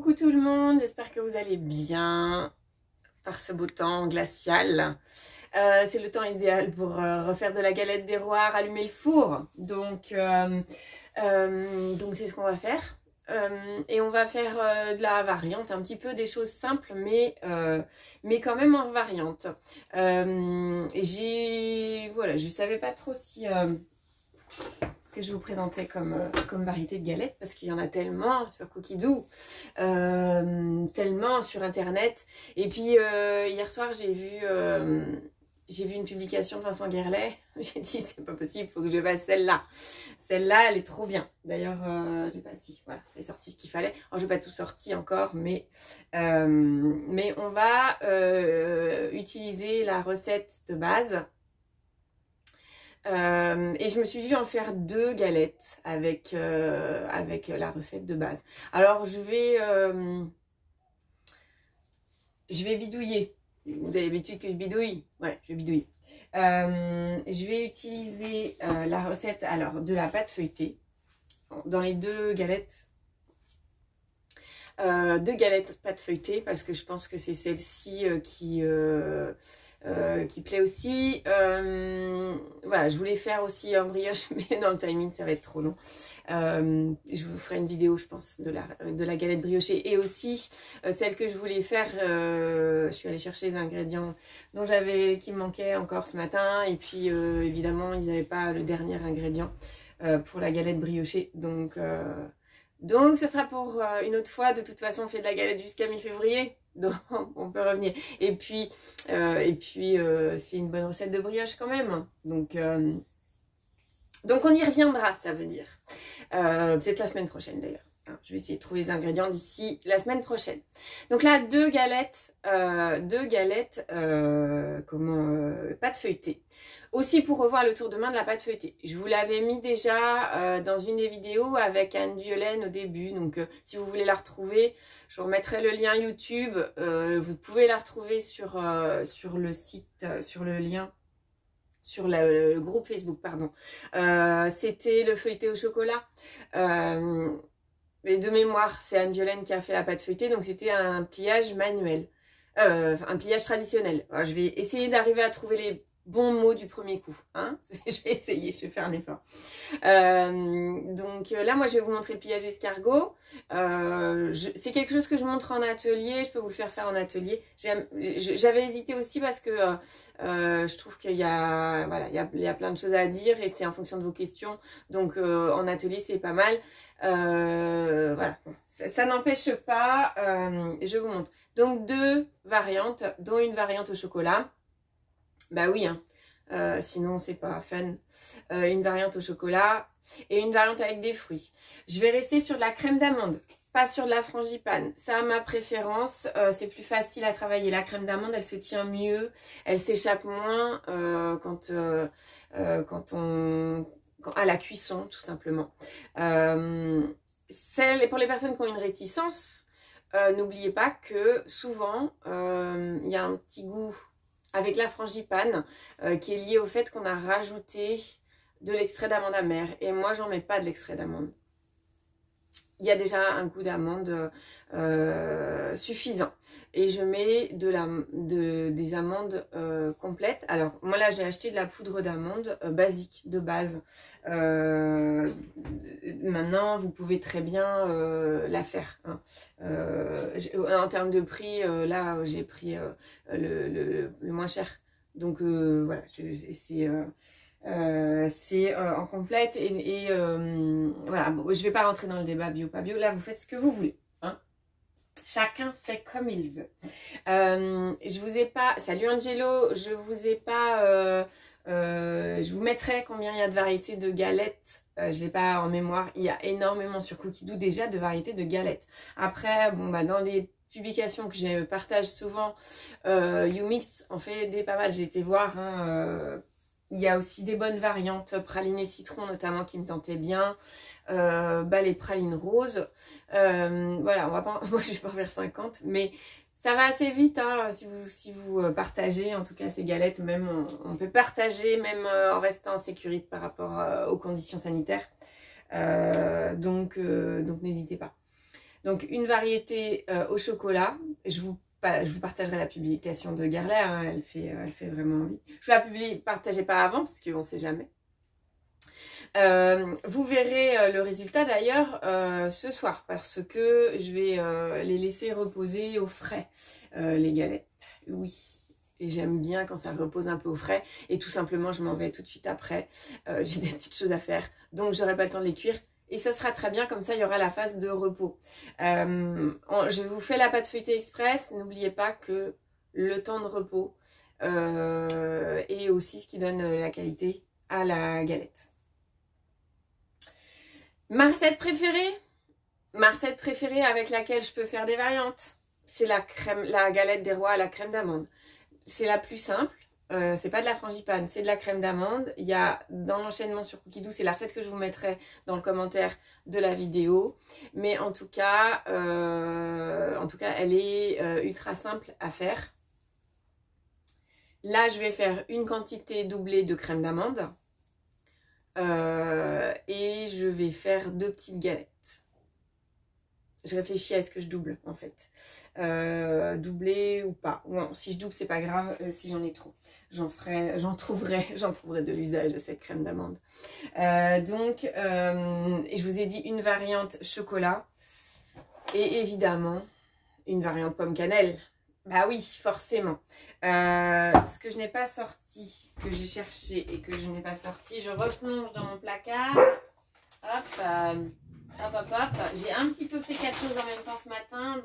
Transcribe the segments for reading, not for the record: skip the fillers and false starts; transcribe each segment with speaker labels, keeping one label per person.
Speaker 1: Coucou tout le monde, j'espère que vous allez bien par ce beau temps glacial. C'est le temps idéal pour refaire de la galette des rois, allumer le four. Donc c'est ce qu'on va faire. Et on va faire de la variante, un petit peu des choses simples, mais quand même en variante. Voilà, je savais pas trop si ce que je vous présentais comme variété de galettes, parce qu'il y en a tellement sur Cookidoo, tellement sur internet. Et puis hier soir j'ai vu une publication de Vincent Guerlet. J'ai dit c'est pas possible, il faut que je fasse celle-là. Celle-là elle est trop bien. D'ailleurs j'ai pas voilà, j'ai sorti ce qu'il fallait. Alors j'ai pas tout sorti encore, mais on va utiliser la recette de base. Et je me suis dit en faire 2 galettes avec la recette de base. Alors je vais bidouiller. Vous avez l'habitude que je bidouille? Ouais, je vais bidouiller. Je vais utiliser la recette alors de la pâte feuilletée dans les 2 galettes. 2 galettes pâte feuilletée parce que je pense que c'est celle-ci qui plaît aussi. Voilà, je voulais faire aussi un brioche, mais dans le timing ça va être trop long. Je vous ferai une vidéo, je pense, de la galette briochée. Et aussi celle que je voulais faire, je suis allée chercher les ingrédients qui me manquaient encore ce matin. Et puis évidemment ils n'avaient pas le dernier ingrédient pour la galette briochée, donc ça sera pour une autre fois. De toute façon on fait de la galette jusqu'à mi-février, donc on peut revenir. Et puis c'est une bonne recette de brioche quand même, donc on y reviendra, ça veut dire peut-être la semaine prochaine d'ailleurs. Je vais essayer de trouver les ingrédients d'ici la semaine prochaine. Donc là 2 galettes pâte feuilletée. Aussi pour revoir le tour de main de la pâte feuilletée. Je vous l'avais mis déjà dans une des vidéos avec Anne Violaine au début. Donc si vous voulez la retrouver, je vous remettrai le lien YouTube. Vous pouvez la retrouver sur le site, sur le lien, sur le groupe Facebook, pardon. C'était le feuilleté au chocolat. Mais de mémoire, c'est Anne Violaine qui a fait la pâte feuilletée. Donc c'était un pliage manuel. Un pliage traditionnel. Alors, je vais essayer d'arriver à trouver les bons mots du premier coup, hein. Je vais essayer, je vais faire un effort. Donc là, moi, je vais vous montrer le pliage escargot. C'est quelque chose que je montre en atelier. Je peux vous le faire en atelier. J'avais hésité aussi parce que je trouve qu'il y a plein de choses à dire et c'est en fonction de vos questions. Donc en atelier, c'est pas mal. Voilà, ça n'empêche pas. Je vous montre. Donc 2 variantes, dont une variante au chocolat. Bah oui, hein. Sinon c'est pas fun. Une variante au chocolat et une variante avec des fruits. Je vais rester sur de la crème d'amande, pas sur de la frangipane. Ça a ma préférence, c'est plus facile à travailler. La crème d'amande, elle se tient mieux, elle s'échappe moins à la cuisson, tout simplement. Pour les personnes qui ont une réticence, n'oubliez pas que souvent il y a un petit goût avec la frangipane qui est lié au fait qu'on a rajouté de l'extrait d'amande amère. Et moi, j'en mets pas de l'extrait d'amande. Il y a déjà un goût d'amande suffisant. Et je mets des amandes complètes. Alors, moi là, j'ai acheté de la poudre d'amande basique, de base. Maintenant, vous pouvez très bien la faire. Hein. En termes de prix, là, j'ai pris le moins cher. Donc, voilà, c'est en complète et voilà, bon, je vais pas rentrer dans le débat bio pas bio, là vous faites ce que vous voulez, hein. Chacun fait comme il veut. Je vous ai pas, salut Angelo, je vous ai pas je vous mettrai combien il y a de variétés de galettes. Je l'ai pas en mémoire. Il y a énormément sur Cookidoo déjà de variétés de galettes. Après bon bah dans les publications que je partage souvent, YouMix en fait des pas mal. J'ai été voir, hein, il y a aussi des bonnes variantes, praliné citron notamment qui me tentaient bien, les pralines roses. Voilà, moi je vais pas en faire 50, mais ça va assez vite, hein, si vous partagez en tout cas ces galettes. Même on peut partager même en restant en sécurité par rapport aux conditions sanitaires. Donc n'hésitez pas. Donc une variété au chocolat. Je vous partagerai la publication de Guerlain, hein, elle fait vraiment envie. Je la partageais pas avant parce qu'on ne sait jamais. Vous verrez le résultat d'ailleurs ce soir parce que je vais les laisser reposer au frais, les galettes. Oui. Et j'aime bien quand ça repose un peu au frais. Et tout simplement, je m'en vais tout de suite après. J'ai des petites choses à faire. Donc, j'aurai pas le temps de les cuire. Et ça sera très bien. Comme ça, il y aura la phase de repos. Je vous fais la pâte feuilletée express. N'oubliez pas que le temps de repos est aussi ce qui donne la qualité à la galette. Ma recette préférée avec laquelle je peux faire des variantes, c'est la galette des rois à la crème d'amande. C'est la plus simple, c'est pas de la frangipane, c'est de la crème d'amande. Il y a dans l'enchaînement sur Cookidoo, c'est la recette que je vous mettrai dans le commentaire de la vidéo. Mais en tout cas elle est ultra simple à faire. Là, je vais faire une quantité doublée de crème d'amande. Et je vais faire 2 petites galettes. Je réfléchis à ce que je double en fait. Doubler ou pas. Bon, si je double, c'est pas grave. Si j'en ai trop, j'en trouverai de l'usage de cette crème d'amande. Je vous ai dit une variante chocolat et évidemment une variante pomme cannelle. Bah oui, forcément. Ce que je n'ai pas sorti, que j'ai cherché et que je n'ai pas sorti, je replonge dans mon placard. Hop. J'ai un petit peu fait 4 choses en même temps ce matin,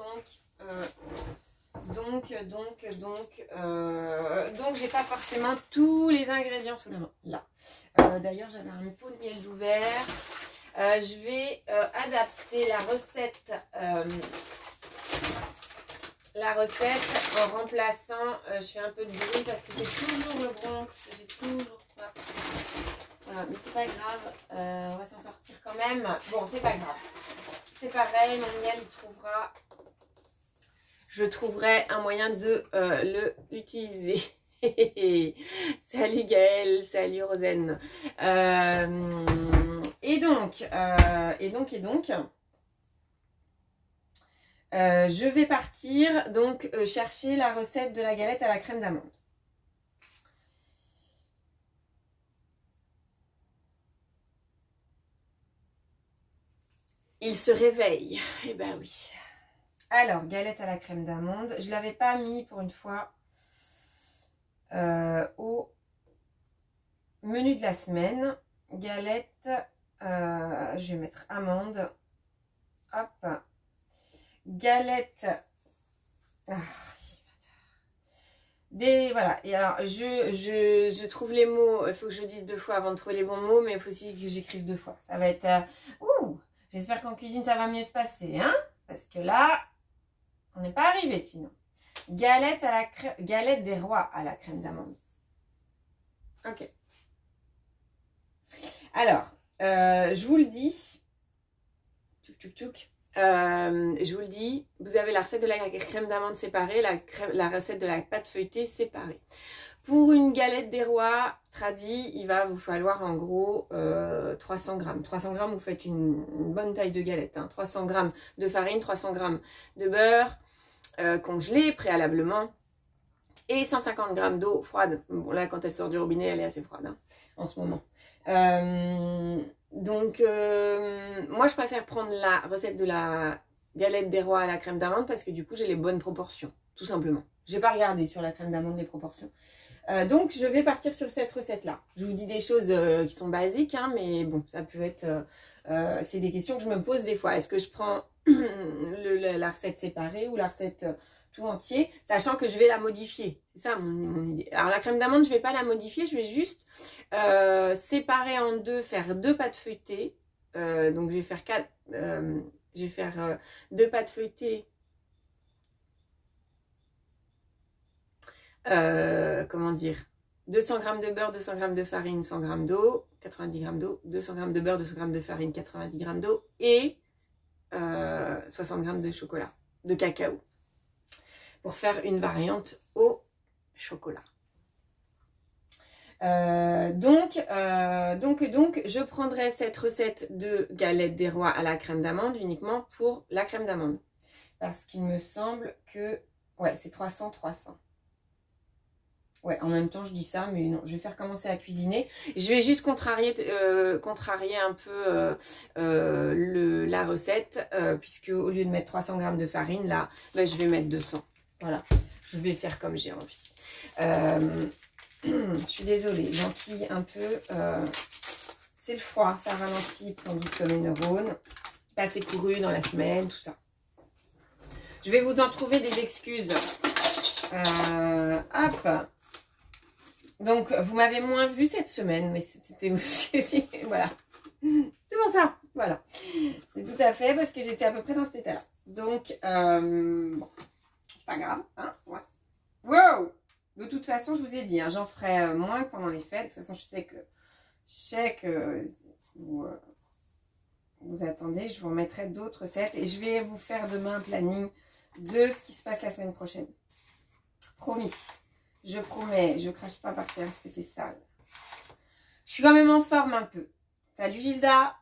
Speaker 1: donc j'ai pas forcément tous les ingrédients sous la main. Là. D'ailleurs, j'avais un pot de miel d'ouvert. Je vais adapter la recette en remplaçant. Je fais un peu de bruit parce que c'est toujours le Bronx. J'ai toujours pas. Mais c'est pas grave, on va s'en sortir quand même. Bon, c'est pas grave. C'est pareil, mon miel, je trouverai un moyen de l'utiliser. Salut Gaëlle, salut Rosen. Et donc, je vais partir donc chercher la recette de la galette à la crème d'amande. Il se réveille. Eh ben oui. Alors, galette à la crème d'amande. Je ne l'avais pas mis pour une fois au menu de la semaine. Galette, je vais mettre amande. Hop. Galette. Voilà. Et alors, je trouve les mots. Il faut que je dise 2 fois avant de trouver les bons mots, mais il faut aussi que j'écrive 2 fois. Ça va être... J'espère qu'en cuisine, ça va mieux se passer, hein? Parce que là, on n'est pas arrivé sinon. Galette des rois à la crème d'amande. Ok. Alors, je vous le dis. Je vous le dis, vous avez la recette de la crème d'amande séparée, la recette de la pâte feuilletée séparée. Pour une galette des rois tradie, il va vous falloir en gros 300 grammes. 300 grammes, vous faites une bonne taille de galette. Hein. 300 grammes de farine, 300 grammes de beurre congelé préalablement et 150 grammes d'eau froide. Bon, là, quand elle sort du robinet, elle est assez froide hein, en ce moment. Moi, je préfère prendre la recette de la galette des rois à la crème d'amande parce que du coup, j'ai les bonnes proportions, tout simplement. Je n'ai pas regardé sur la crème d'amande les proportions. Donc, je vais partir sur cette recette-là. Je vous dis des choses qui sont basiques, hein, mais bon, ça peut être... c'est des questions que je me pose des fois. Est-ce que je prends la recette séparée ou la recette tout entier, sachant que je vais la modifier. C'est ça mon idée. Alors, la crème d'amande, je ne vais pas la modifier. Je vais juste séparer en 2, faire 2 pâtes feuilletées. Donc, je vais faire 2 pâtes feuilletées. Comment dire, 200 g de beurre, 200 g de farine, 100 g d'eau, 90 g d'eau, 200 g de beurre, 200 g de farine, 90 g d'eau et 60 g de chocolat, de cacao pour faire une variante au chocolat. Donc, je prendrai cette recette de galette des rois à la crème d'amande uniquement pour la crème d'amande. Parce qu'il me semble que... Ouais, c'est 300. Ouais, en même temps, je dis ça, mais non, je vais faire commencer à cuisiner. Je vais juste contrarier un peu la recette, puisque au lieu de mettre 300 g de farine, là, ben, je vais mettre 200. Voilà, je vais faire comme j'ai envie. Je suis désolée, j'enquille un peu. C'est le froid, ça ralentit sans doute comme une neurone. Pas assez couru dans la semaine, tout ça. Je vais vous en trouver des excuses. Hop. Donc, vous m'avez moins vu cette semaine, mais c'était aussi voilà. C'est pour ça, voilà. C'est tout à fait parce que j'étais à peu près dans cet état-là. Donc, bon, c'est pas grave. Hein, wow! De toute façon, je vous ai dit, hein, j'en ferai moins que pendant les fêtes. De toute façon, je sais que vous attendez. Je vous remettrai d'autres recettes et je vais vous faire demain un planning de ce qui se passe la semaine prochaine. Promis. Je promets, je crache pas par terre parce que c'est sale. Je suis quand même en forme un peu. Salut Gilda.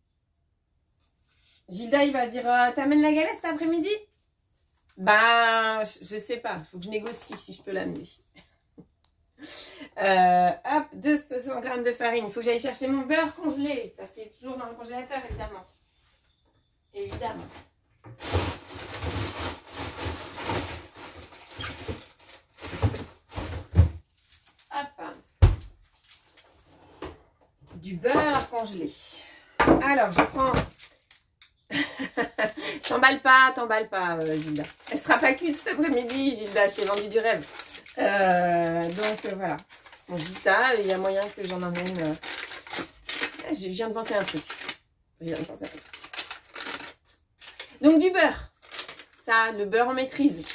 Speaker 1: Gilda, il va dire, t'amènes la galette cet après-midi? Ben, je sais pas. Il faut que je négocie si je peux l'amener. Hop, 200 g de farine. Il faut que j'aille chercher mon beurre congelé. Parce qu'il est toujours dans le congélateur, évidemment. Évidemment. Du beurre congelé. Alors, je prends... T'emballe pas, Gilda. Elle sera pas cuite cet après-midi, Gilda. Je t'ai vendu du rêve. Voilà. On dit ça, il y a moyen que j'en emmène... Je viens de penser à un truc. Donc, du beurre. Ça, le beurre en maîtrise, ici.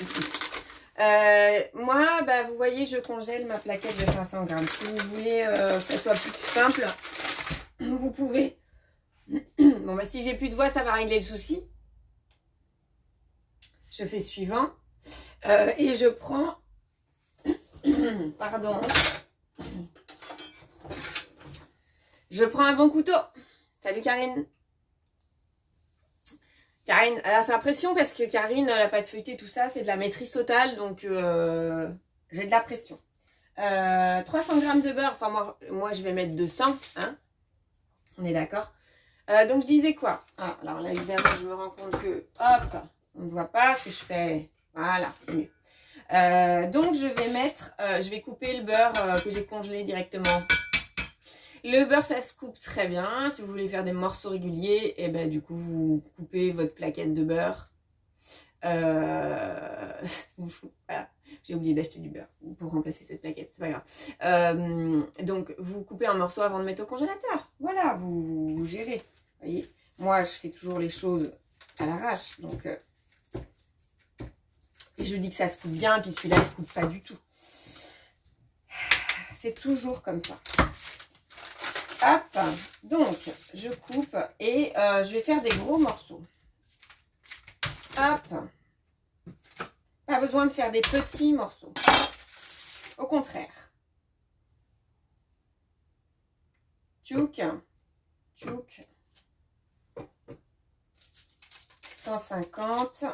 Speaker 1: Moi, bah, vous voyez, je congèle ma plaquette de 500 g. Si vous voulez que ça soit plus simple, vous pouvez. Bon, bah, si j'ai plus de voix, ça va régler le souci. Je fais suivant. Et je prends... Pardon. Je prends un bon couteau. Salut Karine. Karine, elle a sa pression parce que Karine, la pâte feuilletée, tout ça, c'est de la maîtrise totale. Donc, j'ai de la pression. 300 g de beurre. Enfin, moi, je vais mettre 200. Hein, on est d'accord. Donc, je disais quoi? Alors là, évidemment, je me rends compte que, hop, on ne voit pas ce que je fais. Voilà, c'est mieux. Donc, je vais couper le beurre que j'ai congelé directement. Le beurre, ça se coupe très bien. Si vous voulez faire des morceaux réguliers, et ben du coup, vous coupez votre plaquette de beurre. Voilà. J'ai oublié d'acheter du beurre pour remplacer cette plaquette, c'est pas grave. Donc, vous coupez un morceau avant de mettre au congélateur. Voilà, vous gérez. Vous voyez, moi, je fais toujours les choses à l'arrache. Donc, et je dis que ça se coupe bien, puis celui-là, il se coupe pas du tout. C'est toujours comme ça. Hop, donc je coupe et je vais faire des gros morceaux. Hop, pas besoin de faire des petits morceaux. Au contraire. Tchouk, tchouk. 150.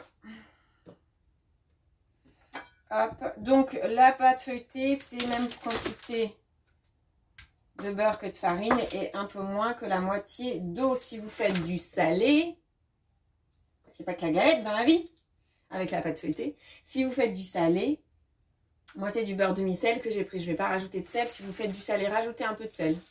Speaker 1: Hop, donc la pâte feuilletée, c'est même quantité de beurre que de farine et un peu moins que la moitié d'eau si vous faites du salé. Parce qu'il n'y a pas que la galette dans la vie avec la pâte feuilletée. Si vous faites du salé, moi c'est du beurre demi-sel que j'ai pris. Je ne vais pas rajouter de sel. Si vous faites du salé, rajoutez un peu de sel.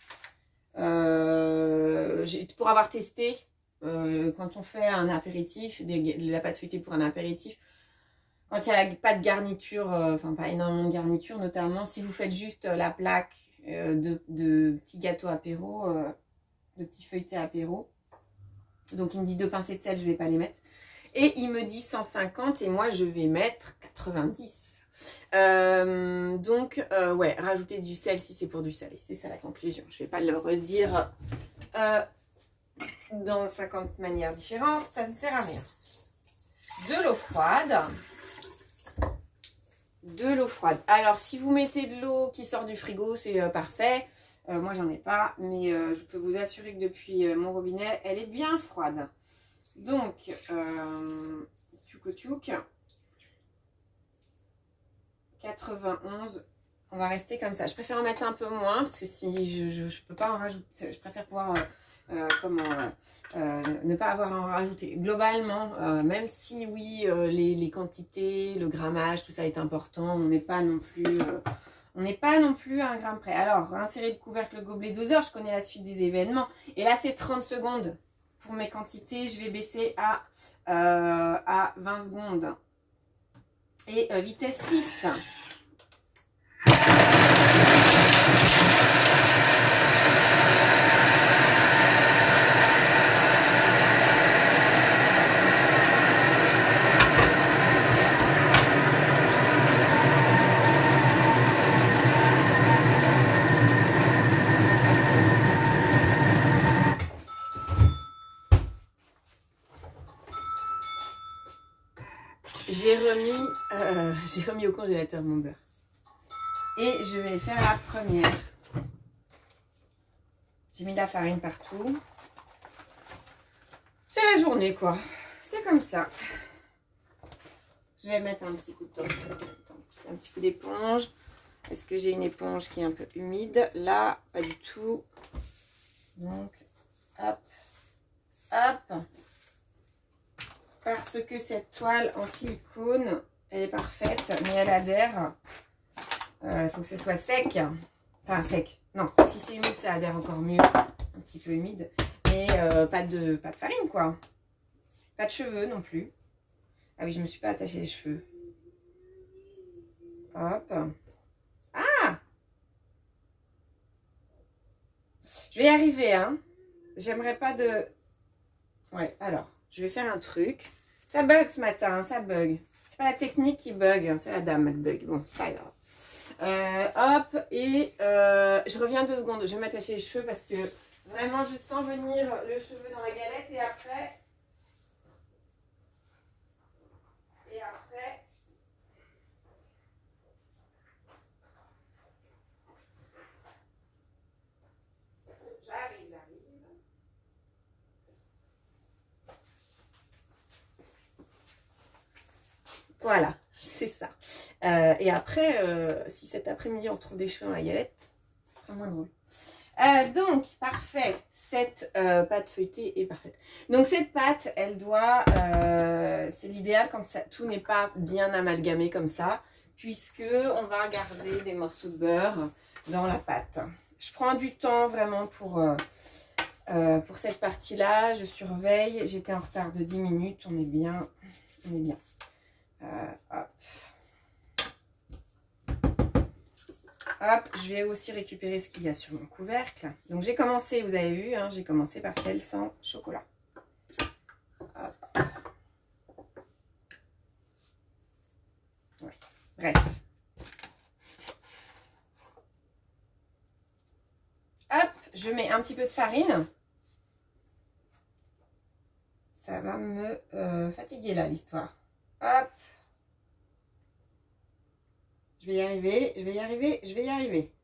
Speaker 1: Pour avoir testé, quand on fait un apéritif, de la pâte feuilletée pour un apéritif, quand il n'y a pas de garniture, enfin pas énormément de garniture, notamment si vous faites juste la plaque de petits gâteaux apéro, de petits feuilletés apéro. Donc il me dit 2 pincées de sel, je ne vais pas les mettre. Et il me dit 150 et moi je vais mettre 90. Ouais, rajouter du sel si c'est pour du salé. C'est ça la conclusion. Je ne vais pas le redire dans 50 manières différentes. Ça ne sert à rien. De l'eau froide. de l'eau froide. Alors, si vous mettez de l'eau qui sort du frigo, c'est parfait. Moi, j'en ai pas, mais je peux vous assurer que depuis mon robinet, elle est bien froide. Donc, tchouk 91, on va rester comme ça. Je préfère en mettre un peu moins, parce que si je peux pas en rajouter, je préfère pouvoir ne pas avoir à en rajouter. Globalement, même si oui, les quantités, le grammage, tout ça est important, on n'est pas non plus à un gramme près. Alors, insérer le couvercle, le gobelet doseur, je connais la suite des événements. Et là, c'est 30 secondes. Pour mes quantités, je vais baisser à 20 secondes. Et vitesse 6. J'ai remis au congélateur mon beurre. Et je vais faire la première. J'ai mis la farine partout. C'est la journée, quoi. C'est comme ça. Je vais mettre un petit coup de torche. Un petit coup d'éponge. Est-ce que j'ai une éponge qui est un peu humide? Là, pas du tout. Donc, hop, hop. Parce que cette toile en silicone, elle est parfaite, mais elle adhère. Il faut que ce soit sec. Enfin, sec. Non, si c'est humide, ça adhère encore mieux. Un petit peu humide. Mais pas de farine, quoi. Pas de cheveux non plus. Ah oui, je ne me suis pas attaché les cheveux. Hop. Ah! Je vais y arriver, hein. J'aimerais pas de... Ouais, alors, je vais faire un truc. Ça bug ce matin, ça bug. C'est pas la technique qui bug, c'est la dame, elle bug. Bon, c'est pas grave. Hop, et je reviens 2 secondes. Je vais m'attacher les cheveux parce que vraiment, je sens venir le cheveu dans la galette et après... Voilà, c'est ça. Et après, si cet après-midi on retrouve des cheveux dans la galette, ce sera moins drôle. Donc, parfait. Cette pâte feuilletée est parfaite. Donc, cette pâte, elle doit... c'est l'idéal quand tout n'est pas bien amalgamé comme ça, puisque on va garder des morceaux de beurre dans la pâte. Je prends du temps vraiment pour cette partie-là. Je surveille. J'étais en retard de 10 minutes. On est bien. On est bien. Hop. Hop, je vais aussi récupérer ce qu'il y a sur mon couvercle. Donc j'ai commencé, vous avez vu, hein, j'ai commencé par celle sans chocolat. Hop. Ouais. Bref. Hop, je mets un petit peu de farine. Ça va me fatiguer là l'histoire. Hop. Je vais y arriver, je vais y arriver, je vais y arriver.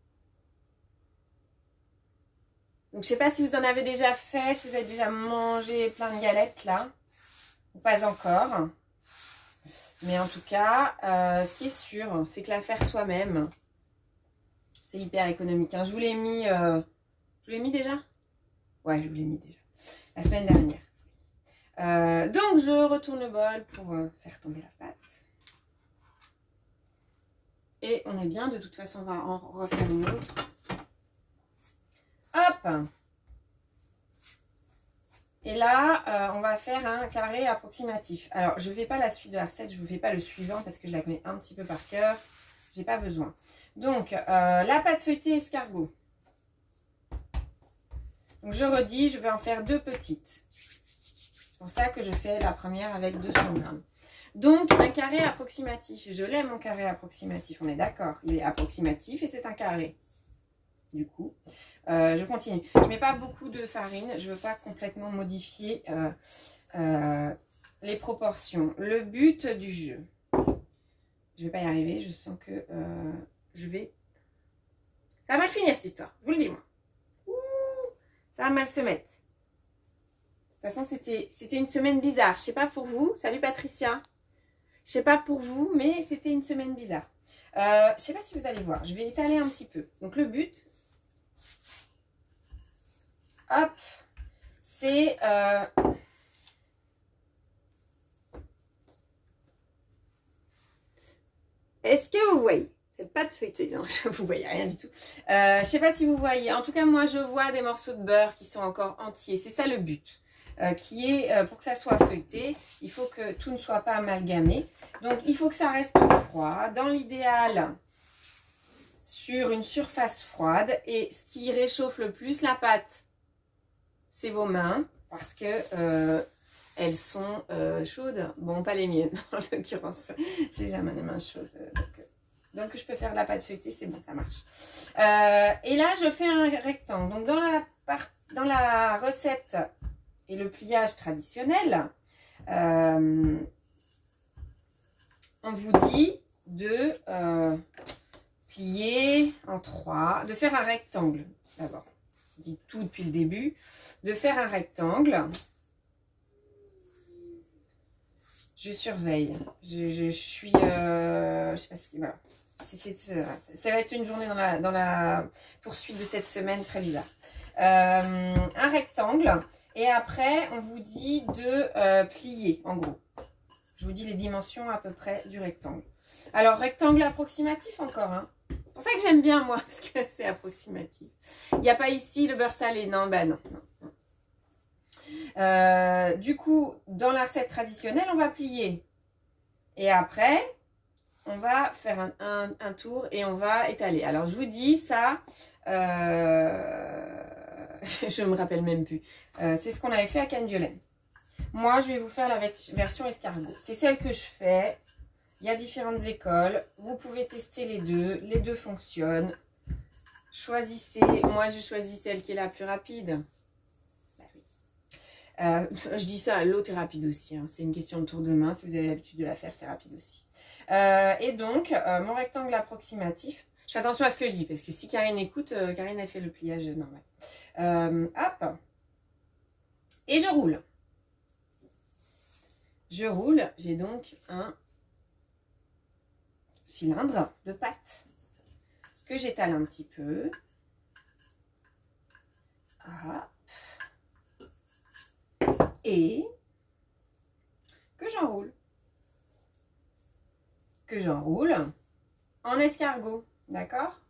Speaker 1: Donc, je ne sais pas si vous en avez déjà fait, si vous avez déjà mangé plein de galettes là. Ou pas encore. Mais en tout cas, ce qui est sûr, c'est que la faire soi-même, c'est hyper économique. Hein. Je vous l'ai mis... je vous l'ai mis déjà? Ouais, je vous l'ai mis déjà. La semaine dernière. Donc, je retourne le bol pour faire tomber la pâte. Et on est bien, de toute façon, on va en refaire une autre. Hop! Et là, on va faire un carré approximatif. Alors, je ne fais pas la suite de la recette, je ne vous fais pas le suivant parce que je la connais un petit peu par cœur. J'ai pas besoin. Donc, la pâte feuilletée escargot. Donc, je redis, je vais en faire 2 petites. C'est pour ça que je fais la première avec 200 grammes. Donc, un carré approximatif. Je l'aime, mon carré approximatif. On est d'accord. Il est approximatif et c'est un carré. Du coup, je continue. Je ne mets pas beaucoup de farine. Je ne veux pas complètement modifier les proportions. Le but du jeu. Je vais pas y arriver. Je sens que ça va mal finir cette histoire. Je vous le dis moi. Ouh, ça va mal se mettre. De toute façon, c'était une semaine bizarre. Je sais pas pour vous. Salut Patricia. Je sais pas pour vous, mais c'était une semaine bizarre. Je sais pas si vous allez voir. Je vais étaler un petit peu. Donc le but, hop, c'est est-ce que vous voyez? Faites pas de feuilleté, non, vous voyez rien du tout. Je sais pas si vous voyez. En tout cas, moi, je vois des morceaux de beurre qui sont encore entiers. C'est ça le but. Qui est, pour que ça soit feuilleté, il faut que tout ne soit pas amalgamé. Donc, il faut que ça reste froid. Dans l'idéal, sur une surface froide. Et ce qui réchauffe le plus la pâte, c'est vos mains. Parce que elles sont chaudes. Bon, pas les miennes, en l'occurrence. J'ai jamais les mains chaudes. Donc, je peux faire de la pâte feuilletée, c'est bon, ça marche. Et là, je fais un rectangle. Donc, dans la recette et le pliage traditionnel, on vous dit de plier en 3, de faire un rectangle. D'abord, je dis tout depuis le début. De faire un rectangle. Je surveille. Je suis... je sais pas ce qui... Voilà. Ça va être une journée dans la poursuite de cette semaine très bizarre. Un rectangle. Et après, on vous dit de plier, en gros. Je vous dis les dimensions à peu près du rectangle. Alors, rectangle approximatif encore. Hein. C'est pour ça que j'aime bien, moi, parce que c'est approximatif. Il n'y a pas ici le beurre salé. Non, bah non. Du coup, dans la recette traditionnelle, on va plier. Et après, on va faire un tour et on va étaler. Alors, je vous dis ça, je ne me rappelle même plus. C'est ce qu'on avait fait à Cannes-Violaine. Moi, je vais vous faire la version escargot. C'est celle que je fais. Il y a différentes écoles. Vous pouvez tester les deux. Les deux fonctionnent. Choisissez. Moi, je choisis celle qui est la plus rapide. Je dis ça, l'autre est rapide aussi. Hein. C'est une question de tour de main. Si vous avez l'habitude de la faire, c'est rapide aussi. Et donc, mon rectangle approximatif. Je fais attention à ce que je dis, parce que si Karine écoute, Karine a fait le pliage normal. Hop. Et je roule. Je roule. J'ai donc un cylindre de pâte que j'étale un petit peu. Ah. Et que j'enroule. Que j'enroule en escargot. D'accord?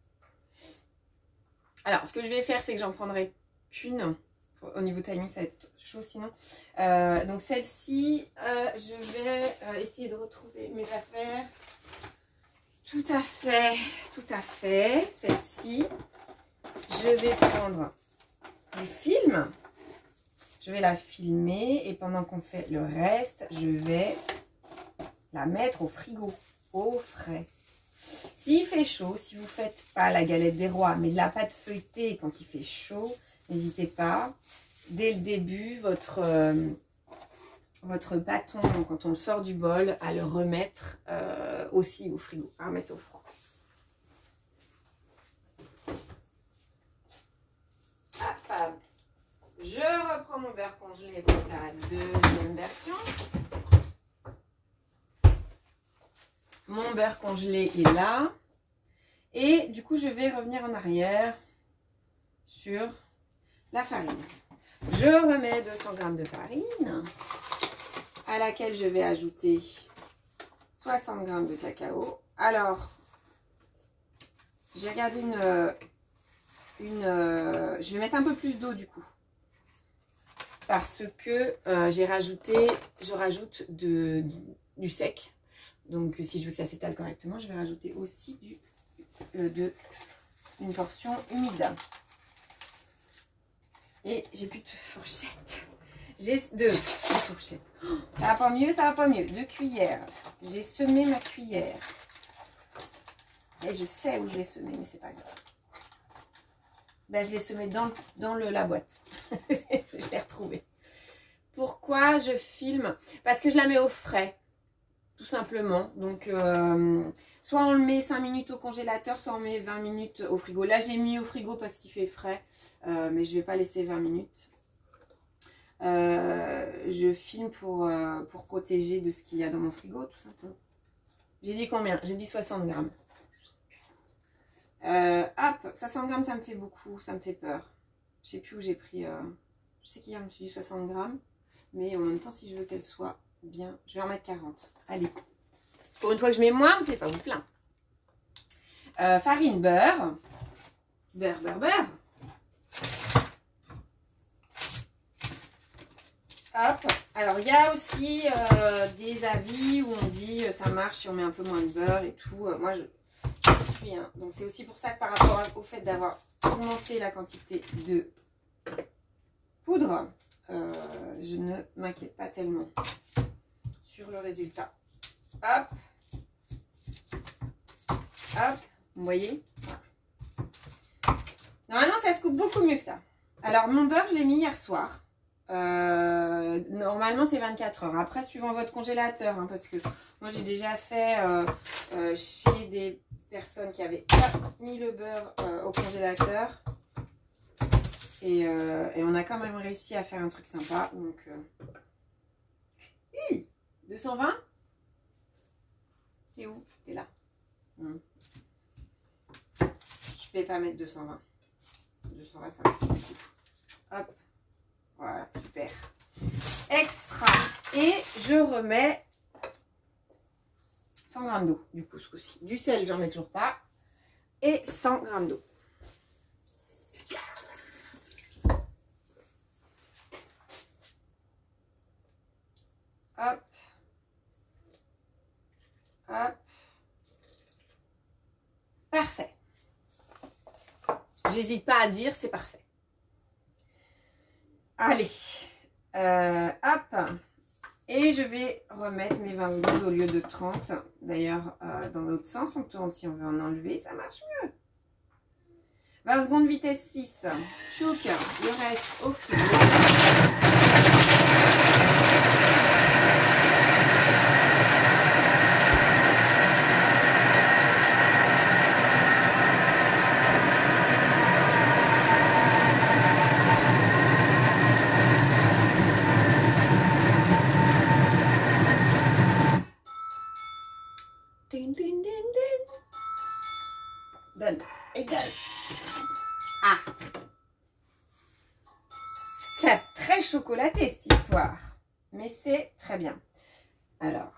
Speaker 1: Alors, ce que je vais faire, c'est que j'en prendrai qu'une. Au niveau timing, ça va être chaud sinon. Donc, celle-ci, je vais essayer de retrouver mes affaires. Tout à fait, tout à fait. Celle-ci, je vais prendre du film. Je vais la filmer et pendant qu'on fait le reste, je vais la mettre au frigo, au frais. S'il fait chaud, si vous ne faites pas la galette des rois, mais de la pâte feuilletée quand il fait chaud, n'hésitez pas. Dès le début, votre bâton, quand on le sort du bol, à le remettre aussi au frigo, à remettre au froid. Hop. Je reprends mon beurre congelé pour faire la deuxième version. Mon beurre congelé est là. Et du coup, je vais revenir en arrière sur la farine. Je remets 200 g de farine à laquelle je vais ajouter 60 g de cacao. Alors, j'ai regardé je vais mettre un peu plus d'eau du coup. Parce que je rajoute du sec. Donc, si je veux que ça s'étale correctement, je vais rajouter aussi une portion humide. Et j'ai plus de fourchette. J'ai deux fourchettes. Ça va pas mieux, ça va pas mieux. 2 cuillères. J'ai semé ma cuillère. Et je sais où je l'ai semé, mais c'est pas grave. Ben, je l'ai semé dans la boîte. Je l'ai retrouvée. Pourquoi je filme? Parce que je la mets au frais. tout simplement. Donc, soit on le met 5 minutes au congélateur, soit on met 20 minutes au frigo. Là, j'ai mis au frigo parce qu'il fait frais, mais je ne vais pas laisser 20 minutes. Je filme pour protéger de ce qu'il y a dans mon frigo, tout simplement. J'ai dit combien? J'ai dit 60 grammes. Hop, 60 grammes, ça me fait beaucoup, ça me fait peur. Je sais plus où j'ai pris. Je sais qu'hier, je me suis dit 60 grammes. Mais en même temps, si je veux qu'elle soit bien, je vais en mettre 40. Allez. Pour une fois que je mets moins, vous ne savez pas vous plaindre. Farine, beurre. Beurre. Hop. Alors, il y a aussi des avis où on dit ça marche si on met un peu moins de beurre et tout. Moi, je suis. Hein. Donc, c'est aussi pour ça que par rapport au fait d'avoir augmenté la quantité de poudre, je ne m'inquiète pas tellement sur le résultat. Hop. Hop. Vous voyez? Voilà. Normalement, ça se coupe beaucoup mieux que ça. Alors, mon beurre, je l'ai mis hier soir. Normalement c'est 24 heures. Après suivant votre congélateur, hein, parce que moi j'ai déjà fait chez des personnes qui avaient pas mis le beurre au congélateur et on a quand même réussi à faire un truc sympa. Donc 220. T'es où? T'es là. Je vais pas mettre 220. 220 ça me fait beaucoup. Hop. Voilà, super. Extra. Et je remets 100 g d'eau, du coup, ce coup-ci. Du sel, j'en mets toujours pas. Et 100 g d'eau. Hop. Hop. Parfait. J'hésite pas à dire, c'est parfait. Allez, hop, et je vais remettre mes 20 secondes au lieu de 30. D'ailleurs, dans l'autre sens, on tourne si on veut en enlever, ça marche mieux. 20 secondes, vitesse 6. Tchouk, le reste au frigo. Donne et donne. Ah, c'est très chocolaté cette histoire, mais c'est très bien. Alors,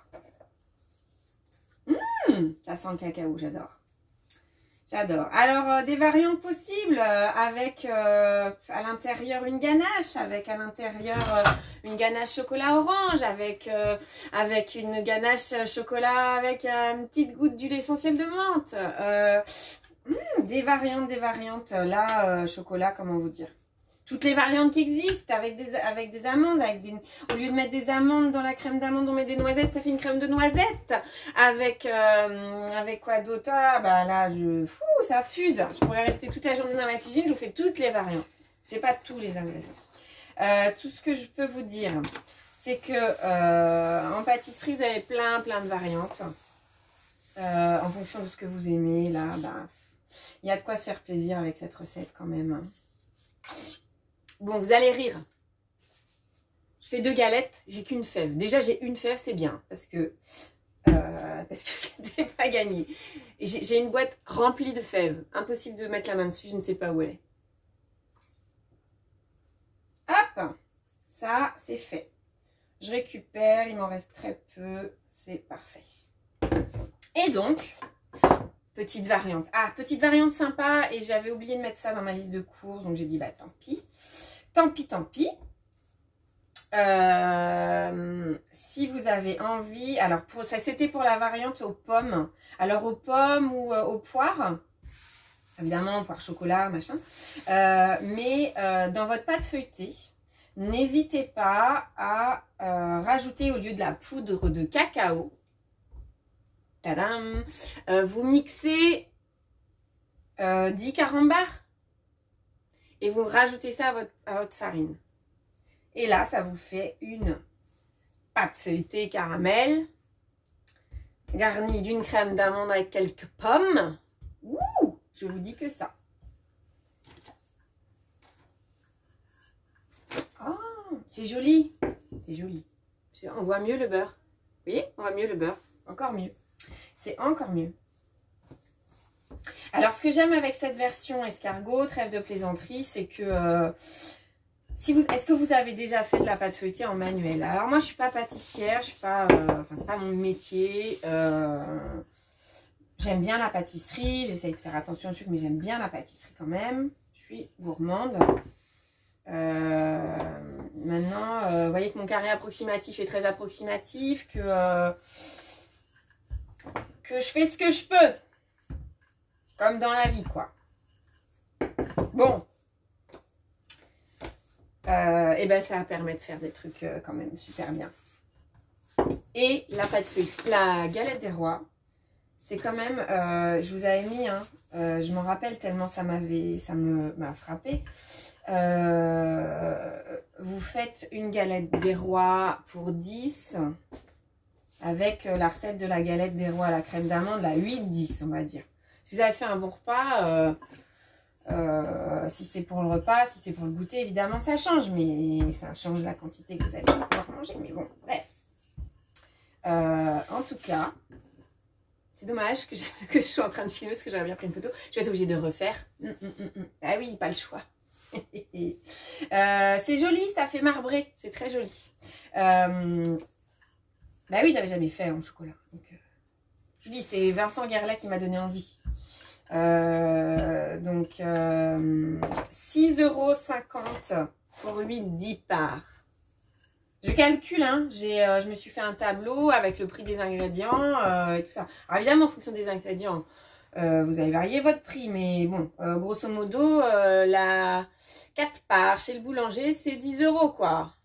Speaker 1: ça sent le cacao, j'adore. J'adore. Alors, des variantes possibles avec à l'intérieur une ganache, avec à l'intérieur une ganache chocolat orange, avec une ganache chocolat avec une petite goutte d'huile essentielle de menthe. Des variantes. Là, chocolat, comment vous dire? Toutes les variantes qui existent avec des amandes, au lieu de mettre des amandes dans la crème d'amande, on met des noisettes, ça fait une crème de noisettes. Avec quoi d'autre? Ah, bah là, ça fuse. Je pourrais rester toute la journée dans ma cuisine, je vous fais toutes les variantes. J'ai pas tous les ingrédients. Tout ce que je peux vous dire, c'est que en pâtisserie, vous avez plein de variantes. En fonction de ce que vous aimez, là, bah, il y a de quoi se faire plaisir avec cette recette quand même. Bon, vous allez rire. Je fais 2 galettes, j'ai qu'une fève. Déjà, j'ai une fève, c'est bien, parce que c'était pas gagné. J'ai une boîte remplie de fèves. Impossible de mettre la main dessus, je ne sais pas où elle est. Hop, ça, c'est fait. Je récupère, il m'en reste très peu, c'est parfait. Et donc, petite variante. Ah, petite variante sympa, et j'avais oublié de mettre ça dans ma liste de courses, donc j'ai dit, bah tant pis. Tant pis. Si vous avez envie, alors ça c'était pour la variante aux pommes. Alors aux pommes ou aux poires, évidemment, poire chocolat, machin. Mais dans votre pâte feuilletée, n'hésitez pas à rajouter au lieu de la poudre de cacao, tadam, vous mixez 10 carambars et vous rajoutez ça à votre farine. Et là, ça vous fait une pâte feuilletée caramel garni d'une crème d'amande avec quelques pommes. Ouh, je vous dis que ça. Oh, c'est joli. C'est joli. On voit mieux le beurre. Vous voyez, on voit mieux le beurre. Encore mieux. C'est encore mieux. Alors, ce que j'aime avec cette version escargot, trêve de plaisanterie, c'est que... est-ce que vous avez déjà fait de la pâte feuilletée en manuel? Alors, moi, je ne suis pas pâtissière. Je suis pas... enfin, c'est pas mon métier. J'aime bien la pâtisserie. J'essaye de faire attention au sucre, mais j'aime bien la pâtisserie quand même. Je suis gourmande. Maintenant, vous voyez que mon carré approximatif est très approximatif, que je fais ce que je peux, comme dans la vie, quoi. Bon, et ben ça permet de faire des trucs quand même super bien. Et la pâte feuilletée, la galette des rois, c'est quand même, je vous avais mis, hein, je m'en rappelle tellement ça m'a frappé. Vous faites une galette des rois pour 10 avec la recette de la galette des rois à la crème d'amande, la 8-10 on va dire. Si vous avez fait un bon repas, si c'est pour le repas, si c'est pour le goûter, évidemment ça change, mais ça change la quantité que vous allez pouvoir manger, mais bon, bref. En tout cas, c'est dommage que je sois en train de filmer parce que j'aurais bien pris une photo. Je vais être obligée de refaire. Ah oui, pas le choix. C'est joli, ça fait marbrer, c'est très joli. Bah oui, j'avais jamais fait en chocolat. Donc, je vous dis, c'est Vincent Guerlain qui m'a donné envie. Donc 6,50 € pour 8-10 parts. Je calcule, hein, je me suis fait un tableau avec le prix des ingrédients et tout ça. Alors évidemment, en fonction des ingrédients, vous allez varier votre prix, mais bon, grosso modo, la 4 parts chez le boulanger, c'est 10 € quoi.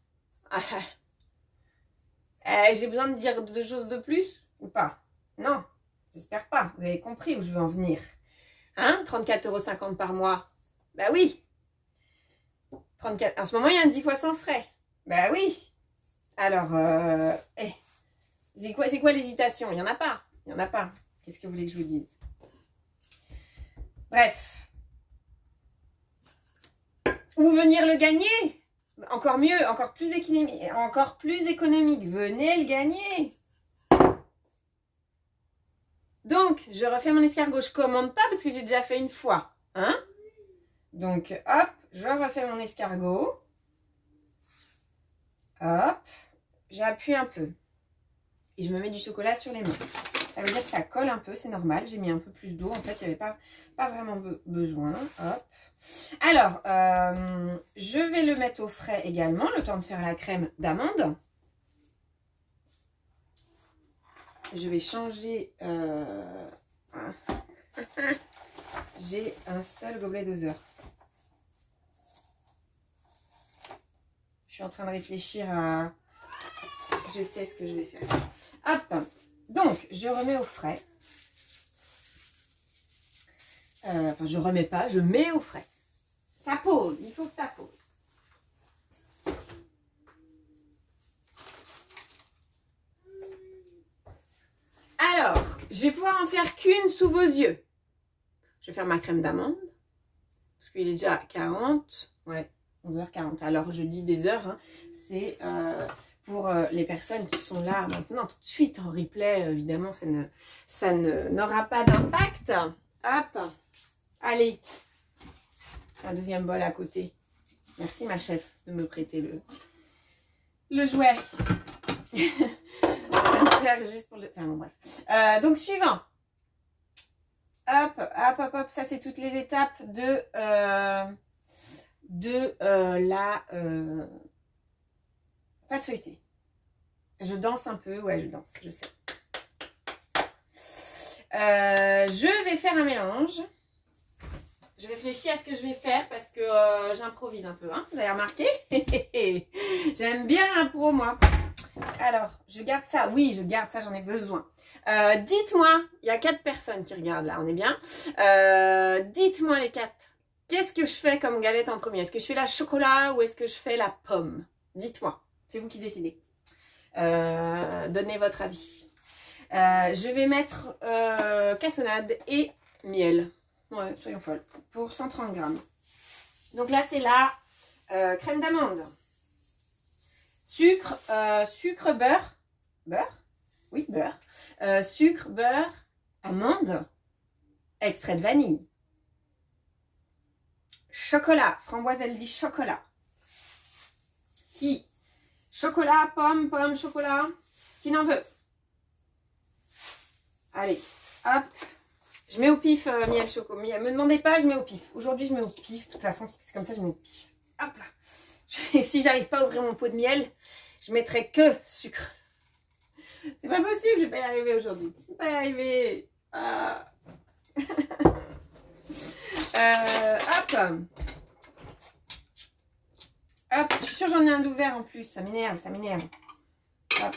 Speaker 1: J'ai besoin de dire deux choses de plus ou pas? Non, j'espère pas. Vous avez compris où je veux en venir. Hein, 34,50 € par mois. Bah oui. 34. En ce moment, il y a un 10 fois sans frais. Bah oui. Alors, c'est quoi l'hésitation? Il n'y en a pas. Il n'y en a pas. Qu'est-ce que vous voulez que je vous dise? Bref. Ou venir le gagner. Encore mieux, encore plus économique. Venez le gagner. Donc, je refais mon escargot. Je commande pas parce que j'ai déjà fait une fois. Hein? Donc, hop, je refais mon escargot. Hop, j'appuie un peu. Et je me mets du chocolat sur les mains. Ça veut dire que ça colle un peu, c'est normal. J'ai mis un peu plus d'eau. En fait, il n'y avait pas vraiment besoin. Hop. Alors, je vais le mettre au frais également, le temps de faire la crème d'amande. Je vais changer... J'ai un seul gobelet doseur. Je suis en train de réfléchir à... Je sais ce que je vais faire. Hop. Donc, je remets au frais. Enfin, je remets pas, je mets au frais. Ça pose, il faut que ça pose. Alors, je vais pouvoir en faire qu'une sous vos yeux. Je vais faire ma crème d'amande. Parce qu'il est déjà 40. Ouais, 11h40. Alors, je dis des heures. Hein, c'est pour les personnes qui sont là maintenant, tout de suite en replay. Évidemment, ça n'aura pas d'impact. Hop. Allez. Un deuxième bol à côté. Merci ma chef de me prêter le jouet. Ça me sert juste pour le... Enfin bon, bref. Donc, suivant. Hop, hop, hop, hop. Ça, c'est toutes les étapes de la pâte feuilletée. Je danse un peu. Ouais, je danse, je sais. Je vais faire un mélange. Je réfléchis à ce que je vais faire parce que j'improvise un peu. Hein, vous avez remarqué? J'aime bien l'impro, moi. Alors, je garde ça. Oui, je garde ça, j'en ai besoin. Dites-moi, il y a 4 personnes qui regardent là, on est bien. Dites-moi les 4. Qu'est-ce que je fais comme galette en premier? Est-ce que je fais la chocolat ou est-ce que je fais la pomme? Dites-moi, c'est vous qui décidez. Donnez votre avis. Je vais mettre cassonade et miel. Ouais, soyons folles. Pour 130 grammes. Donc là, c'est la crème d'amande. Sucre, sucre, beurre. Beurre? Oui, beurre. Sucre, beurre, amande, extrait de vanille. Chocolat. Framboise, elle dit chocolat. Qui? Chocolat, pomme, pomme, chocolat. Qui n'en veut? Allez, hop. Je mets au pif miel, chocolat. Me demandez pas, je mets au pif. Aujourd'hui, je mets au pif. De toute façon, c'est comme ça, je mets au pif. Hop là. Si j'arrive pas à ouvrir mon pot de miel, je mettrai que sucre. C'est pas possible, je vais pas y arriver aujourd'hui. Je vais pas y arriver. Ah. Hop. Hop. Je suis sûre j'en ai un d'ouvert en plus. Ça m'énerve, ça m'énerve. Hop.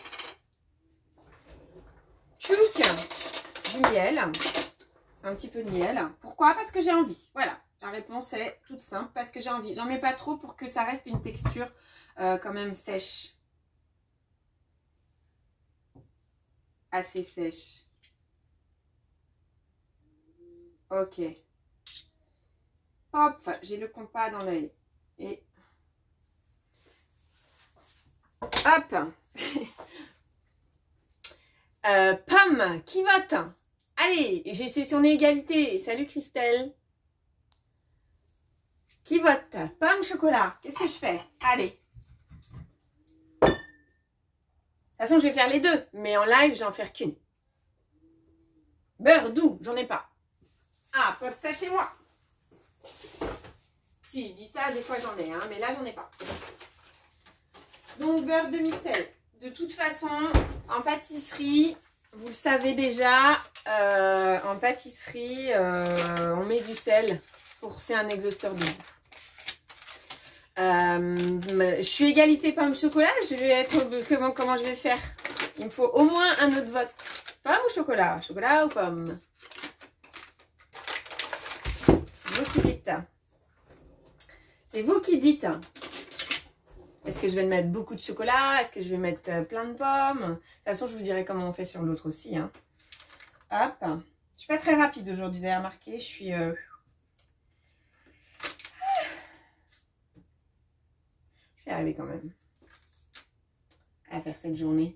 Speaker 1: Tchouk. Du miel. Un petit peu de miel. Pourquoi? Parce que j'ai envie. Voilà. La réponse est toute simple. Parce que j'ai envie. J'en mets pas trop pour que ça reste une texture quand même sèche. Assez sèche. Ok. Hop. J'ai le compas dans l'œil. Et hop. Pomme. Qui vote? Allez, si on est égalité. Salut Christelle. Qui vote? Pomme, chocolat. Qu'est-ce que je fais? Allez. De toute façon, je vais faire les deux. Mais en live, je vais en faire qu'une. Beurre doux, j'en ai pas. Ah, pas de ça chez moi. Si, je dis ça, des fois j'en ai. Hein, mais là, j'en ai pas. Donc, beurre demi-sel. De toute façon, en pâtisserie... Vous le savez déjà, en pâtisserie, on met du sel pour c'est un exhausteur de goût. Je suis égalité pomme chocolat, je vais être comment je vais faire? Il me faut au moins un autre vote. Pomme ou chocolat? Chocolat ou pomme? Vous qui dites. C'est vous qui dites. Est-ce que je vais mettre beaucoup de chocolat? Est-ce que je vais mettre plein de pommes? De toute façon, je vous dirai comment on fait sur l'autre aussi. Hein. Hop. Je suis pas très rapide aujourd'hui, vous avez remarqué. Je suis... Je vais arriver quand même à faire cette journée.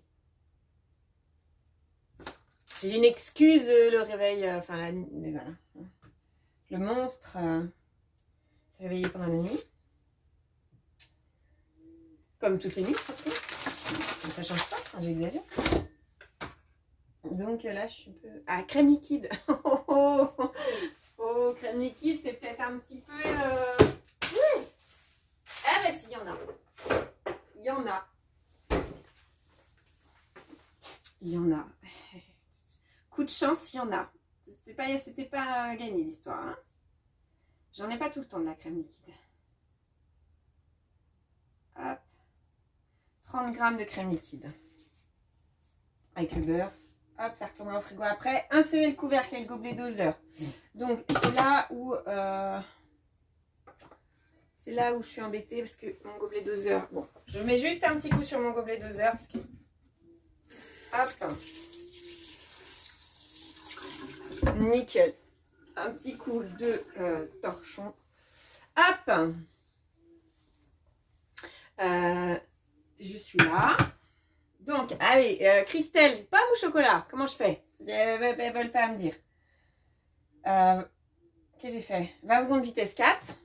Speaker 1: J'ai une excuse, le réveil... Enfin, la nuit... Voilà. Le monstre s'est réveillé pendant la nuit. Comme toutes les nuits, pratiquement. Ça change pas, hein, j'exagère. Donc là, je suis un peu... Ah, crème liquide. Oh, crème liquide, c'est peut-être un petit peu... Oui. Ah bah si, il y en a. Il y en a. Il y en a. Coup de chance, il y en a. C'était pas gagné l'histoire. Hein. J'en ai pas tout le temps de la crème liquide. Hop. 30 grammes de crème liquide. Avec le beurre. Hop, ça retournera au frigo après. Insérez le couvercle et le gobelet doseur. Donc, c'est là où... c'est là où je suis embêtée parce que mon gobelet doseur... Bon, je mets juste un petit coup sur mon gobelet doseur. Parce que... Hop. Nickel. Un petit coup de torchon. Hop. Je suis là. Donc, allez, Christelle, pomme ou chocolat? Comment je fais? Elles ne veulent pas me dire. Qu'est-ce que j'ai fait? 20 secondes vitesse 4.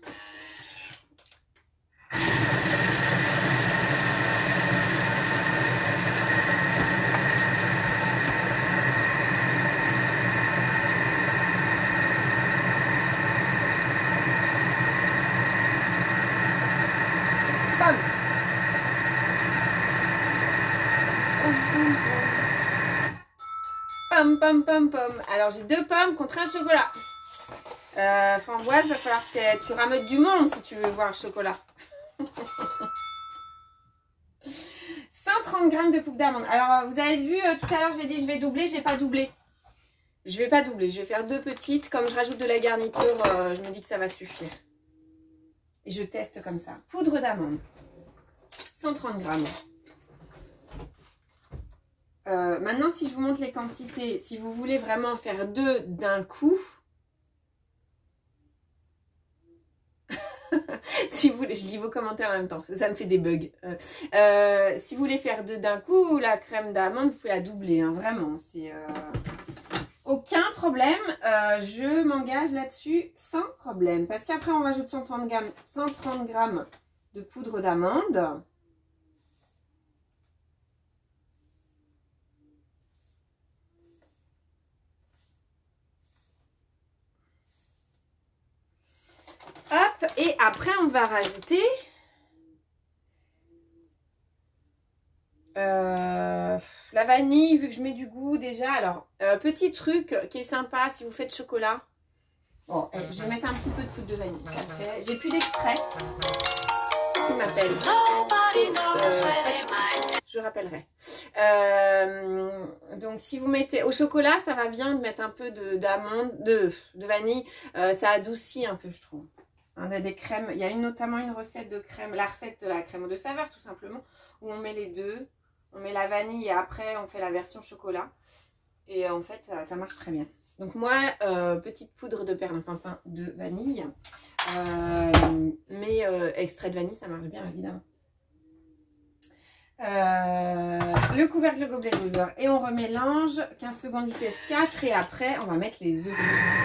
Speaker 1: Pomme. Alors, j'ai 2 pommes contre un chocolat. Framboise, va falloir que tu rameutes du monde si tu veux voir le chocolat. 130 grammes de poudre d'amande. Alors, vous avez vu, tout à l'heure, j'ai dit je vais doubler. J'ai pas doublé. Je vais pas doubler. Je vais faire 2 petites. Comme je rajoute de la garniture, je me dis que ça va suffire. Et je teste comme ça. Poudre d'amande. 130 grammes. Maintenant, si je vous montre les quantités, si vous voulez vraiment faire 2 d'un coup, si vous voulez, je lis vos commentaires en même temps, ça me fait des bugs. Si vous voulez faire 2 d'un coup, la crème d'amande, vous pouvez la doubler, hein, vraiment. C'est aucun problème. Je m'engage là-dessus sans problème. Parce qu'après, on rajoute 130 grammes de poudre d'amande. Hop, et après, on va rajouter la vanille, vu que je mets du goût déjà. Alors, petit truc qui est sympa si vous faites chocolat. Bon, je vais mettre un petit peu de poudre de vanille. J'ai plus d'extrait qui m'appelle. Je rappellerai. Donc, si vous mettez au chocolat, ça va bien de mettre un peu d'amande, de vanille. Ça adoucit un peu, je trouve. On a des crèmes. Il y a notamment une recette de crème, la recette de la crème de saveur, tout simplement, où on met les deux. On met la vanille et après, on fait la version chocolat. Et en fait, ça marche très bien. Donc moi, petite poudre de perlimpinpin de vanille. Mais extrait de vanille, ça marche bien, évidemment. Le couvercle, le gobelet doseur. Et on remélange 15 secondes vitesse 4. Et après, on va mettre les œufs.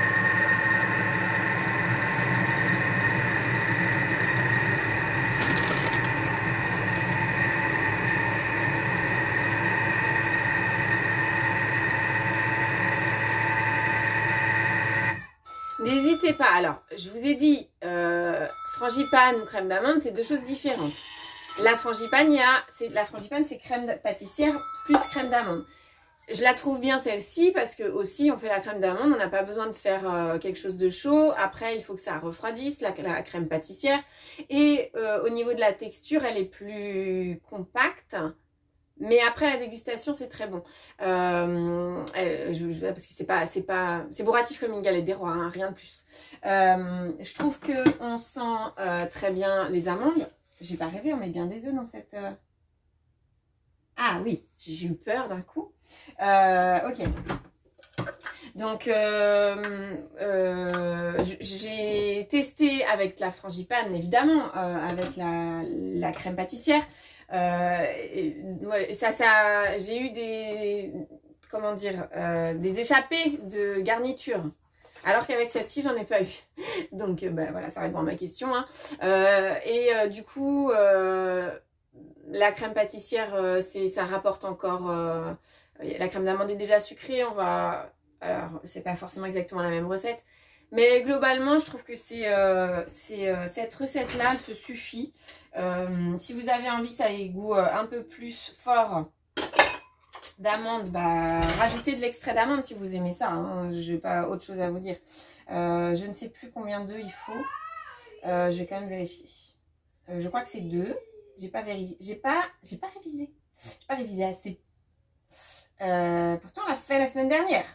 Speaker 1: N'hésitez pas. Alors, je vous ai dit, frangipane ou crème d'amande, c'est 2 choses différentes. La frangipane, c'est crème pâtissière plus crème d'amande. Je la trouve bien celle-ci parce que aussi on fait la crème d'amande, on n'a pas besoin de faire quelque chose de chaud. Après, il faut que ça refroidisse, la crème pâtissière. Et au niveau de la texture, elle est plus compacte. Mais après la dégustation, c'est très bon. Parce que c'est bourratif comme une galette des rois, hein, rien de plus. Je trouve que on sent très bien les amandes. J'ai pas rêvé, on met bien des œufs dans cette. Ah oui, j'ai eu peur d'un coup. Ok. Donc j'ai testé avec la frangipane évidemment, avec la crème pâtissière. J'ai eu des échappées de garniture. Alors qu'avec celle-ci, j'en ai pas eu. Donc, voilà, ça répond à ma question. Hein. Du coup, la crème pâtissière, ça rapporte encore... la crème d'amande est déjà sucrée. Alors, c'est pas forcément exactement la même recette. Mais globalement, je trouve que cette recette-là, elle se suffit. Si vous avez envie que ça ait goût un peu plus fort d'amande, rajoutez de l'extrait d'amande si vous aimez ça. Hein. Je n'ai pas autre chose à vous dire. Je ne sais plus combien d'œufs il faut. Je vais quand même vérifier. Je crois que c'est 2. J'ai pas révisé. J'ai pas révisé assez. Pourtant, on l'a fait la semaine dernière.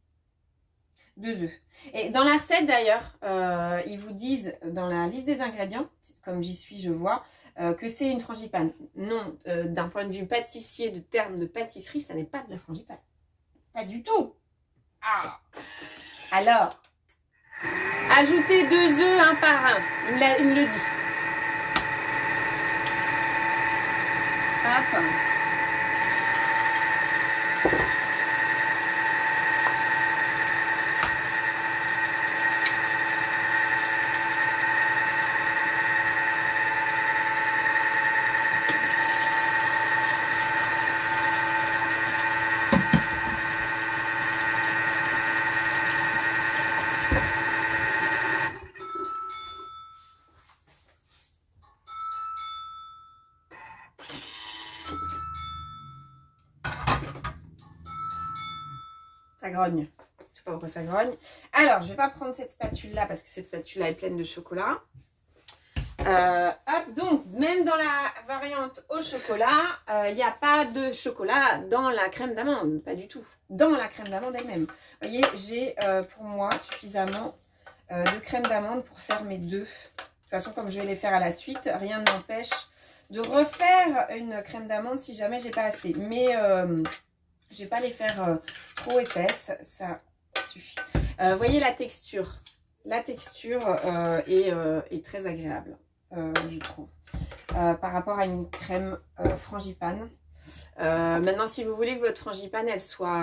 Speaker 1: 2 œufs. Et dans la recette d'ailleurs, ils vous disent dans la liste des ingrédients, comme j'y suis, je vois, que c'est une frangipane. Non, d'un point de vue pâtissier, de termes de pâtisserie, ça n'est pas de la frangipane. Pas du tout. Ah. Alors, ajoutez 2 œufs un par un. Il me le dit. Hop. Ça grogne. Je sais pas pourquoi ça grogne. Alors, je vais pas prendre cette spatule-là parce que cette spatule-là est pleine de chocolat. Hop, donc, même dans la variante au chocolat, il n'y a pas de chocolat dans la crème d'amande. Pas du tout. Dans la crème d'amande elle-même. Vous voyez, j'ai pour moi suffisamment de crème d'amande pour faire mes 2. De toute façon, comme je vais les faire à la suite, rien ne m'empêche de refaire une crème d'amande si jamais j'ai pas assez. Mais Je vais pas les faire trop épaisses, ça suffit. Voyez la texture. La texture est très agréable, je trouve, par rapport à une crème frangipane. Maintenant, si vous voulez que votre frangipane, elle soit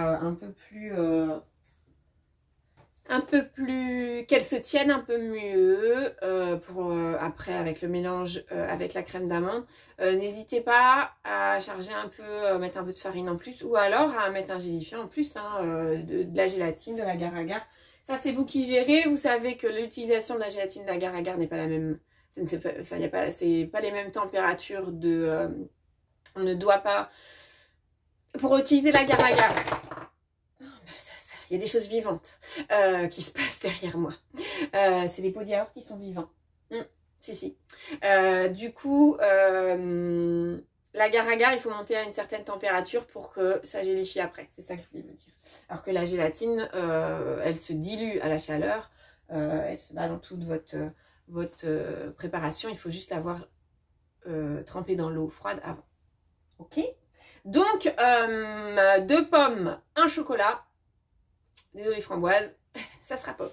Speaker 1: qu'elle se tienne un peu mieux pour après avec le mélange avec la crème d'amande, n'hésitez pas à charger un peu, mettre un peu de farine en plus, ou alors à mettre un gélifiant en plus, hein, de la gélatine, de l'agar-agar. Ça, c'est vous qui gérez. Vous savez que l'utilisation de la gélatine d'agar-agar n'est pas la même. C'est pas les mêmes températures de. On ne doit pas. Pour utiliser l'agar-agar, il y a des choses vivantes qui se passent derrière moi. C'est les pots de yaourt qui sont vivants. Si. Du coup, l'agar-agar, il faut monter à une certaine température pour que ça gélifie après. C'est ça que je voulais vous dire. Alors que la gélatine, elle se dilue à la chaleur. Elle se bat dans toute votre préparation. Il faut juste l'avoir trempée dans l'eau froide avant. Ok? Donc, 2 pommes, 1 chocolat. Désolée framboise, ça sera pas.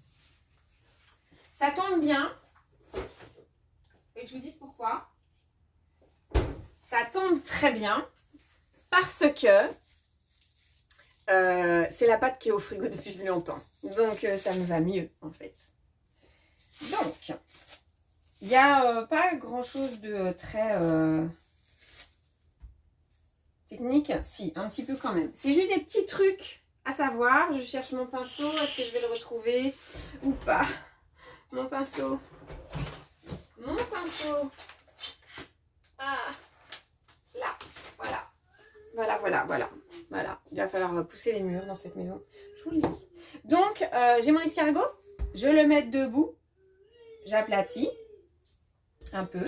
Speaker 1: Ça tombe bien. Et je vous dis pourquoi. Ça tombe très bien parce que c'est la pâte qui est au frigo depuis plus longtemps. Donc ça me va mieux en fait. Donc, il n'y a pas grand chose de très technique. Si, un petit peu quand même. C'est juste des petits trucs à savoir. Je cherche mon pinceau. Est-ce que je vais le retrouver ou pas? Mon pinceau. Mon pinceau. Ah, là, voilà. Il va falloir pousser les murs dans cette maison. Je vous le dis. Donc, j'ai mon escargot. Je le mets debout. J'aplatis un peu.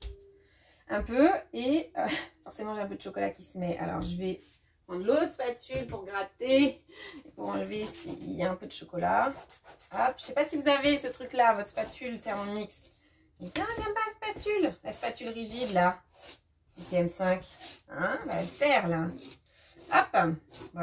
Speaker 1: Et forcément, j'ai un peu de chocolat qui se met. Alors, je vais prendre l'autre spatule pour gratter. Pour enlever s'il y a un peu de chocolat. Hop, je sais pas si vous avez ce truc-là, votre spatule Thermomix. J'aime pas la spatule. La spatule rigide, là. TM5. Hein, bah, elle sert, là. Hop,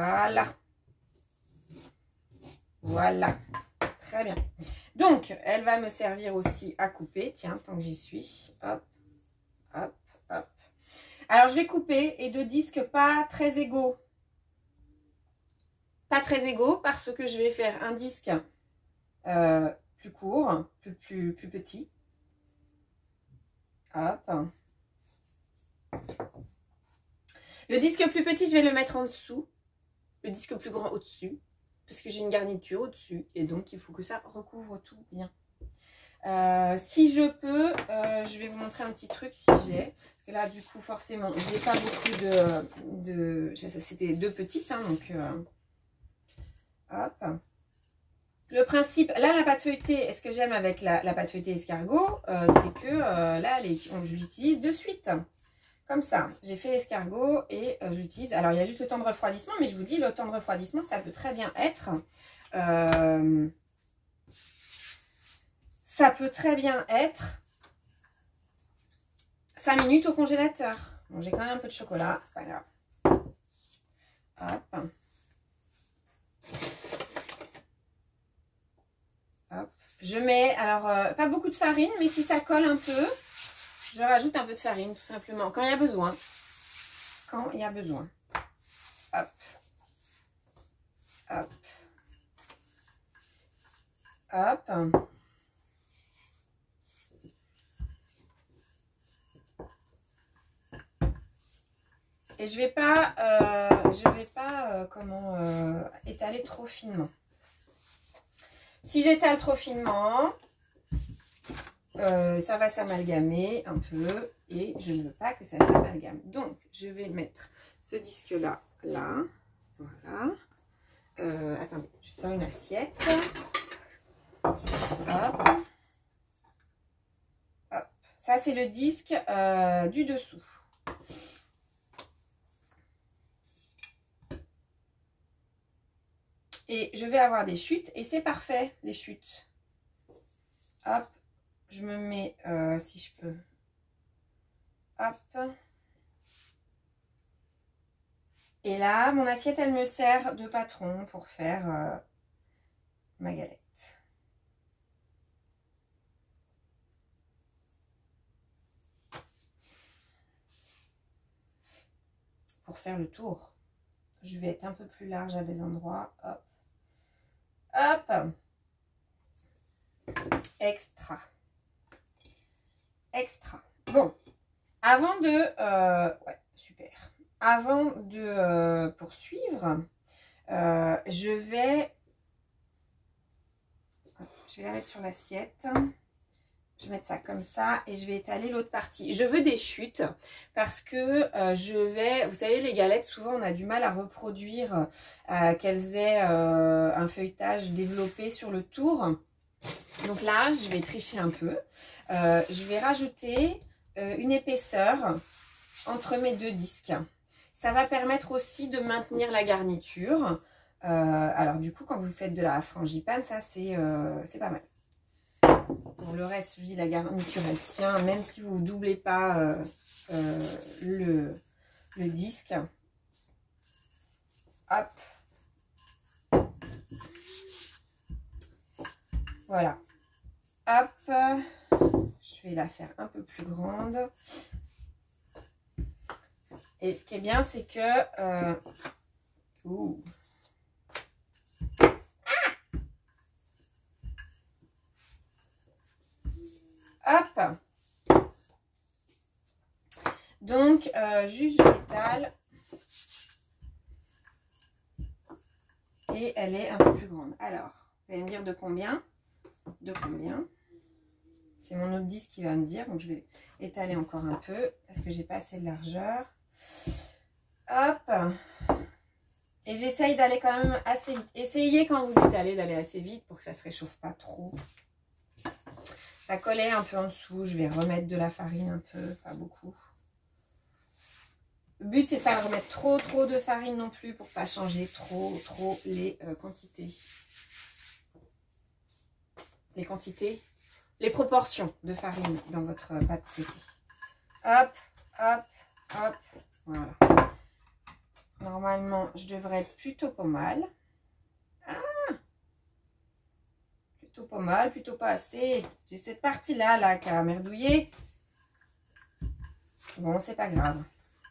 Speaker 1: voilà. Très bien. Donc, elle va me servir aussi à couper. Tiens, tant que j'y suis. Hop. Alors, je vais couper et de disques pas très égaux. Pas très égaux parce que je vais faire un disque plus court, plus petit. Hop. Le disque plus petit, je vais le mettre en dessous. Le disque plus grand au-dessus. Parce que j'ai une garniture au-dessus. Et donc, il faut que ça recouvre tout bien. Si je peux, je vais vous montrer un petit truc si j'ai. Parce que là, du coup, forcément, j'ai pas beaucoup de c'était 2 petites. Hein, donc, hop. Le principe, là, la pâte feuilletée, ce que j'aime avec la pâte feuilletée escargot, c'est que là, je l'utilise de suite. Comme ça, j'ai fait l'escargot et j'utilise. Alors, il y a juste le temps de refroidissement, mais je vous dis, le temps de refroidissement, ça peut très bien être. Ça peut très bien être 5 minutes au congélateur. Bon, j'ai quand même un peu de chocolat, c'est pas grave. Hop. Hop. Je mets, alors, pas beaucoup de farine, mais si ça colle un peu, je rajoute un peu de farine, tout simplement, quand il y a besoin. Quand il y a besoin. Hop. Hop. Hop. Et je vais pas étaler trop finement. Si j'étale trop finement, ça va s'amalgamer un peu et je ne veux pas que ça s'amalgame. Donc, je vais mettre ce disque-là, là. Voilà. Attendez, je sors une assiette. Hop. Hop. Ça, c'est le disque du dessous. Et je vais avoir des chutes et c'est parfait, les chutes. Hop, je me mets, si je peux, hop. Et là, mon assiette, elle me sert de patron pour faire ma galette. Pour faire le tour, je vais être un peu plus large à des endroits. Hop. Hop. Extra. Extra. Bon. Avant de... ouais, super. Avant de poursuivre, je vais la mettre sur l'assiette. Je vais mettre ça comme ça et je vais étaler l'autre partie. Je veux des chutes parce que vous savez, les galettes, souvent on a du mal à reproduire qu'elles aient un feuilletage développé sur le tour. Donc là, je vais tricher un peu. Je vais rajouter une épaisseur entre mes deux disques. Ça va permettre aussi de maintenir la garniture. Alors du coup, quand vous faites de la frangipane, ça c'est pas mal. Pour le reste, je dis la garniture, elle tient, même si vous ne doublez pas le disque. Hop. Voilà. Hop. Je vais la faire un peu plus grande. Et ce qui est bien, c'est que... Hop. Donc, juste je l'étale. Et elle est un peu plus grande. Alors, vous allez me dire de combien? De combien? C'est mon autre disque qui va me dire. Donc, je vais étaler encore un peu parce que j'ai pas assez de largeur. Hop. Et j'essaye d'aller quand même assez vite. Essayez quand vous étalez d'aller assez vite pour que ça ne se réchauffe pas trop. Ça collait un peu en dessous. Je vais remettre de la farine un peu, pas beaucoup. Le but, c'est de pas remettre trop de farine non plus pour pas changer trop les quantités. Les proportions de farine dans votre pâte feuilletée. Hop, hop, hop. Voilà. Normalement, je devrais être plutôt pas mal. Plutôt pas mal, plutôt pas assez. J'ai cette partie-là là, qui a merdouillé. Bon, c'est pas grave.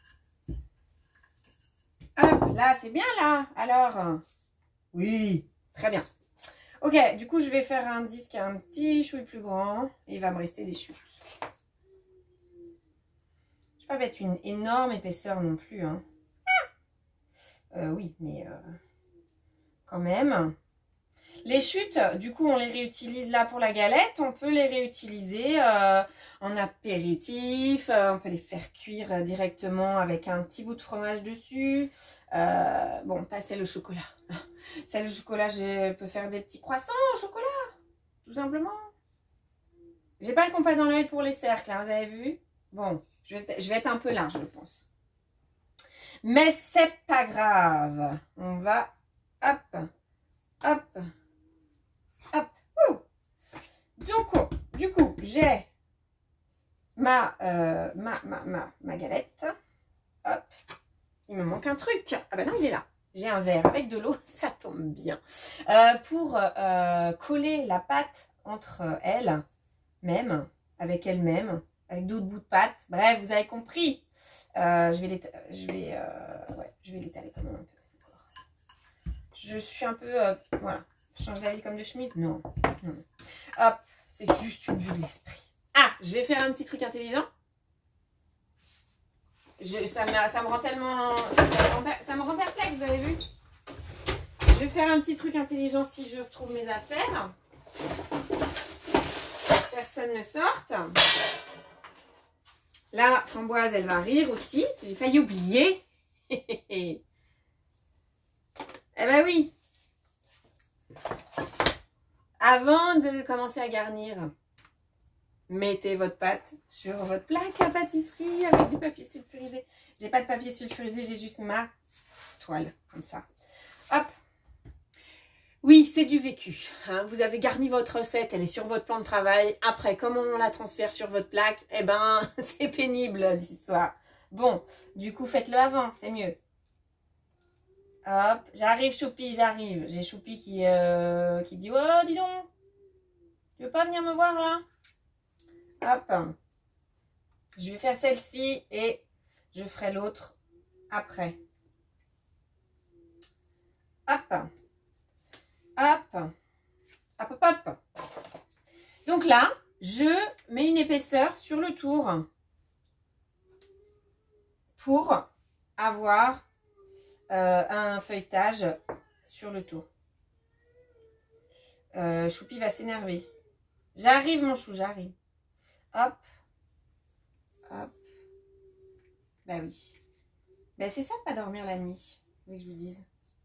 Speaker 1: Hop, là, c'est bien là. Alors, oui, très bien. Ok, du coup, je vais faire un disque un petit chouille plus grand. Et il va me rester des chutes. Je ne vais pas mettre une énorme épaisseur non plus. Hein. Oui, mais quand même. Les chutes, du coup, on les réutilise là pour la galette. On peut les réutiliser en apéritif. On peut les faire cuire directement avec un petit bout de fromage dessus. Bon, pas celle au chocolat. Celle au chocolat, je peux faire des petits croissants au chocolat. Tout simplement. J'ai pas le compas dans l'œil pour les cercles, hein, vous avez vu? Bon, je vais être un peu large, je pense. Mais c'est pas grave. On va... Hop. Hop. Hop. Du coup, j'ai ma galette. Hop. Il me manque un truc. Ah ben non, il est là. J'ai un verre avec de l'eau, ça tombe bien. Pour coller la pâte entre elles-mêmes, avec elles-mêmes, avec d'autres bouts de pâte. Bref, vous avez compris. Je vais l'étaler quand même un peu. Je suis un peu... voilà. Je change d'avis comme de chemise. Non. Hop. C'est juste une vue de l'esprit. Ah, je vais faire un petit truc intelligent. Ça me rend tellement... Ça me rend perplexe, vous avez vu? Je vais faire un petit truc intelligent si je retrouve mes affaires. Personne ne sorte. La framboise, elle va rire aussi. J'ai failli oublier. Eh ben oui. Avant de commencer à garnir, mettez votre pâte sur votre plaque à pâtisserie avec du papier sulfurisé. J'ai pas de papier sulfurisé, j'ai juste ma toile, comme ça. Hop. Oui, c'est du vécu. Hein. Vous avez garni votre recette, elle est sur votre plan de travail. Après, comment on la transfère sur votre plaque? Eh ben, c'est pénible l'histoire. Bon, du coup, faites-le avant, c'est mieux. Hop, j'arrive Choupi, j'arrive. J'ai Choupi qui dit, oh, dis donc, tu veux pas venir me voir là? Hop, je vais faire celle-ci et je ferai l'autre après. Hop, hop, hop, hop, hop. Donc là, je mets une épaisseur sur le tour pour avoir un feuilletage sur le tour. Choupi va s'énerver. J'arrive mon chou, j'arrive. Hop. Hop. Bah oui. Bah c'est ça de pas dormir la nuit. Oui que je vous dise.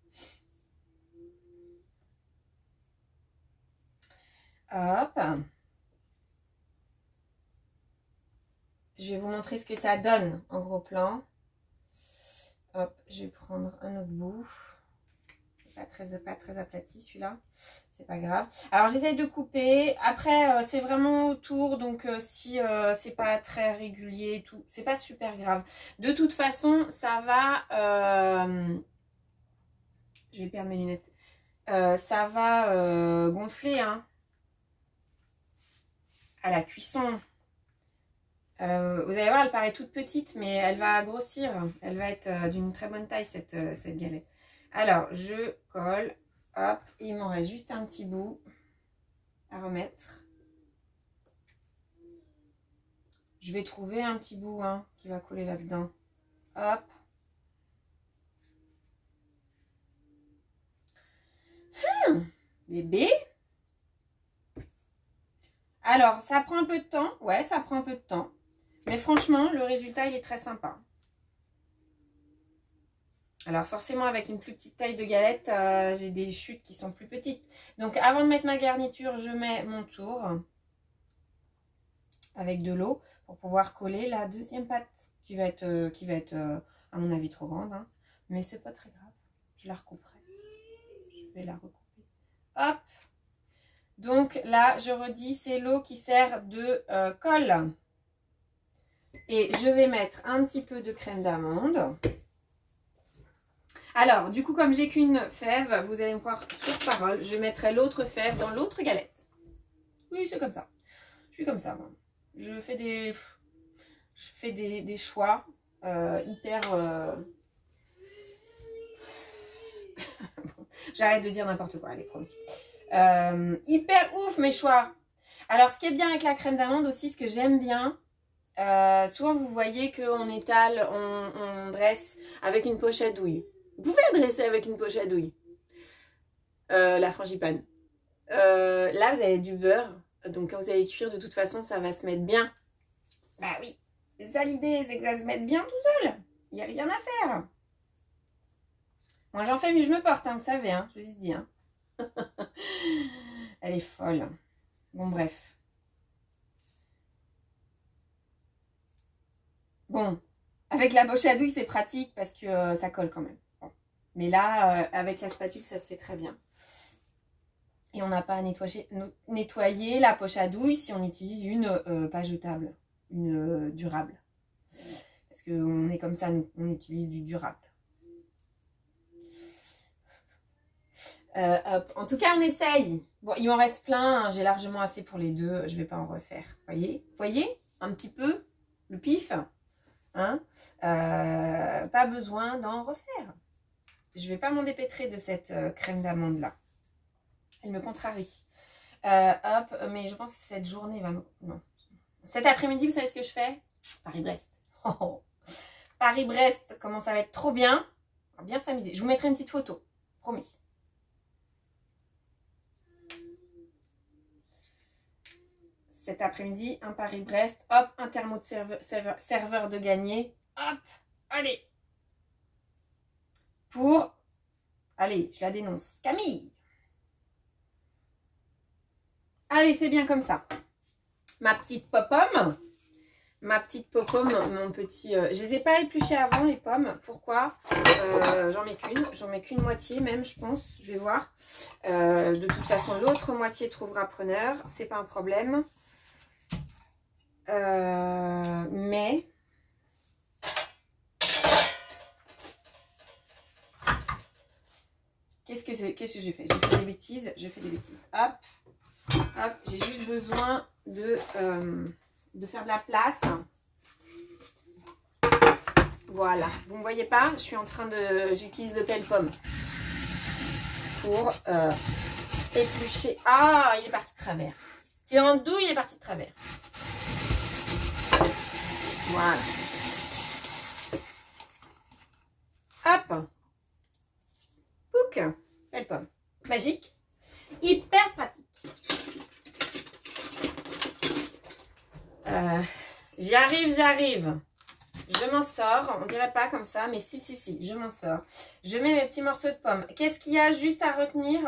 Speaker 1: Hop. Je vais vous montrer ce que ça donne en gros plan. Hop, je vais prendre un autre bout. Pas très aplati celui-là. C'est pas grave. Alors j'essaye de couper. Après c'est vraiment autour. Donc si c'est pas très régulier et tout, c'est pas super grave. De toute façon, ça va... je vais perdre mes lunettes. Ça va gonfler hein, à la cuisson. Vous allez voir, elle paraît toute petite, mais elle va grossir. Elle va être d'une très bonne taille, cette galette. Alors, je colle. Hop, il m'en reste juste un petit bout à remettre. Je vais trouver un petit bout hein, qui va coller là-dedans. Hop. Bébé. Alors, ça prend un peu de temps. Ouais, ça prend un peu de temps. Mais franchement, le résultat, il est très sympa. Alors forcément, avec une plus petite taille de galette, j'ai des chutes qui sont plus petites. Donc avant de mettre ma garniture, je mets mon tour avec de l'eau pour pouvoir coller la deuxième pâte qui va être à mon avis trop grande. Hein. Mais c'est pas très grave. Je la recouperai. Je vais la recouper. Hop. Donc là, je redis, c'est l'eau qui sert de colle. Et je vais mettre un petit peu de crème d'amande. Alors, du coup, comme j'ai qu'une fève, vous allez me croire sur parole, je mettrai l'autre fève dans l'autre galette. Oui, c'est comme ça. Je suis comme ça, moi. Je fais des choix hyper... J'arrête de dire n'importe quoi, allez, promis. Hyper ouf, mes choix. Alors, ce qui est bien avec la crème d'amande aussi, ce que j'aime bien, souvent vous voyez qu'on étale, on dresse avec une poche à douille. Vous pouvez dresser avec une poche à douille. La frangipane. Là, vous avez du beurre. Donc, quand vous allez cuire, de toute façon, ça va se mettre bien. Bah oui. C'est ça l'idée, c'est que ça se mette bien tout seul. Il n'y a rien à faire. Moi, j'en fais, mais je me porte, hein, vous savez. Hein, je vous ai dit. Hein. Elle est folle. Bon, bref. Bon. Avec la poche à douille, c'est pratique parce que ça colle quand même. Bon. Mais là, avec la spatule, ça se fait très bien. Et on n'a pas à nettoyer la poche à douille si on utilise une pas jetable, une durable. Parce qu'on est comme ça, nous, on utilise du durable. Hop. En tout cas, on essaye. Bon, il m'en reste plein, hein, j'ai largement assez pour les deux, je ne vais pas en refaire. Voyez un petit peu le pif. Hein, pas besoin d'en refaire. Je ne vais pas m'en dépêtrer de cette crème d'amande là. Elle me contrarie. Hop, mais je pense que cette journée va me... Non. Cet après-midi, vous savez ce que je fais? Paris-Brest. Oh. Paris-Brest, comment ça va être trop bien. On va bien s'amuser. Je vous mettrai une petite photo. Promis. Cet après-midi, un Paris-Brest. Hop, un thermo de serveur de gagné. Hop, allez. Pour... Allez, je la dénonce. Camille. Allez, c'est bien comme ça. Ma petite pop-pomme. Ma petite pop-pomme, mon petit... je les ai pas épluchées avant, les pommes. Pourquoi? J'en mets qu'une. J'en mets qu'une moitié même, je pense. Je vais voir. De toute façon, l'autre moitié trouvera preneur. C'est pas un problème. Mais... qu'est-ce que je fais? J'ai fait des bêtises, je fais des bêtises. Hop, hop, j'ai juste besoin de faire de la place. Voilà, vous ne me voyez pas, je suis en train de... J'utilise le pelle-pomme pour éplucher. Ah, il est parti de travers. C'est en doux, il est parti de travers. Voilà. Hop. Pouc. Pelle-pomme. Magique. Hyper pratique. J'arrive. Je m'en sors. On dirait pas comme ça, mais si, je m'en sors. Je mets mes petits morceaux de pommes. Qu'est-ce qu'il y a juste à retenir?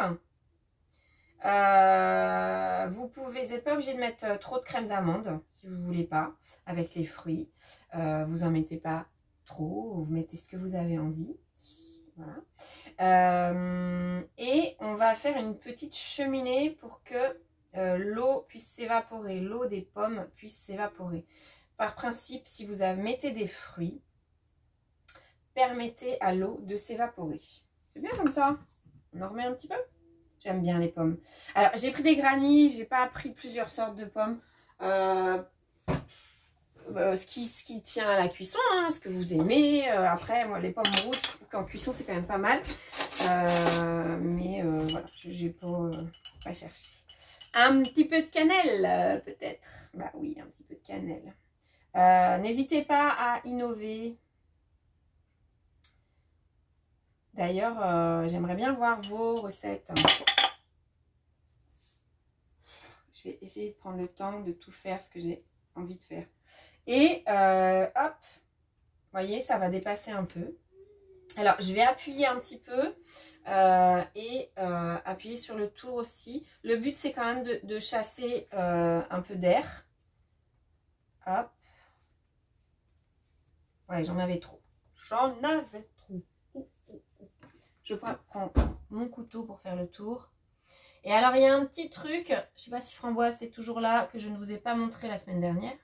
Speaker 1: Vous n'êtes pas obligé de mettre trop de crème d'amande, si vous ne voulez pas, avec les fruits. Vous n'en mettez pas trop, vous mettez ce que vous avez envie. Voilà. Et on va faire une petite cheminée pour que l'eau puisse s'évaporer, l'eau des pommes puisse s'évaporer. Par principe, si vous mettez des fruits, permettez à l'eau de s'évaporer. C'est bien comme ça. On en remet un petit peu. J'aime bien les pommes. Alors, j'ai pris des granny, j'ai pas pris plusieurs sortes de pommes. Ce qui tient à la cuisson, hein, ce que vous aimez. Après, moi, les pommes rouges, je trouve qu'en cuisson, c'est quand même pas mal. Mais voilà, j'ai pas cherché. Un petit peu de cannelle, peut-être. Bah oui, un petit peu de cannelle. N'hésitez pas à innover. D'ailleurs, j'aimerais bien voir vos recettes. Je vais essayer de prendre le temps de tout faire ce que j'ai envie de faire. Et hop, vous voyez, ça va dépasser un peu. Alors, je vais appuyer un petit peu et appuyer sur le tour aussi. Le but, c'est quand même de chasser un peu d'air. Hop. Ouais, j'en avais trop. J'en avais trop. Je prends mon couteau pour faire le tour. Et alors, il y a un petit truc, je ne sais pas si Framboise est toujours là, que je ne vous ai pas montré la semaine dernière.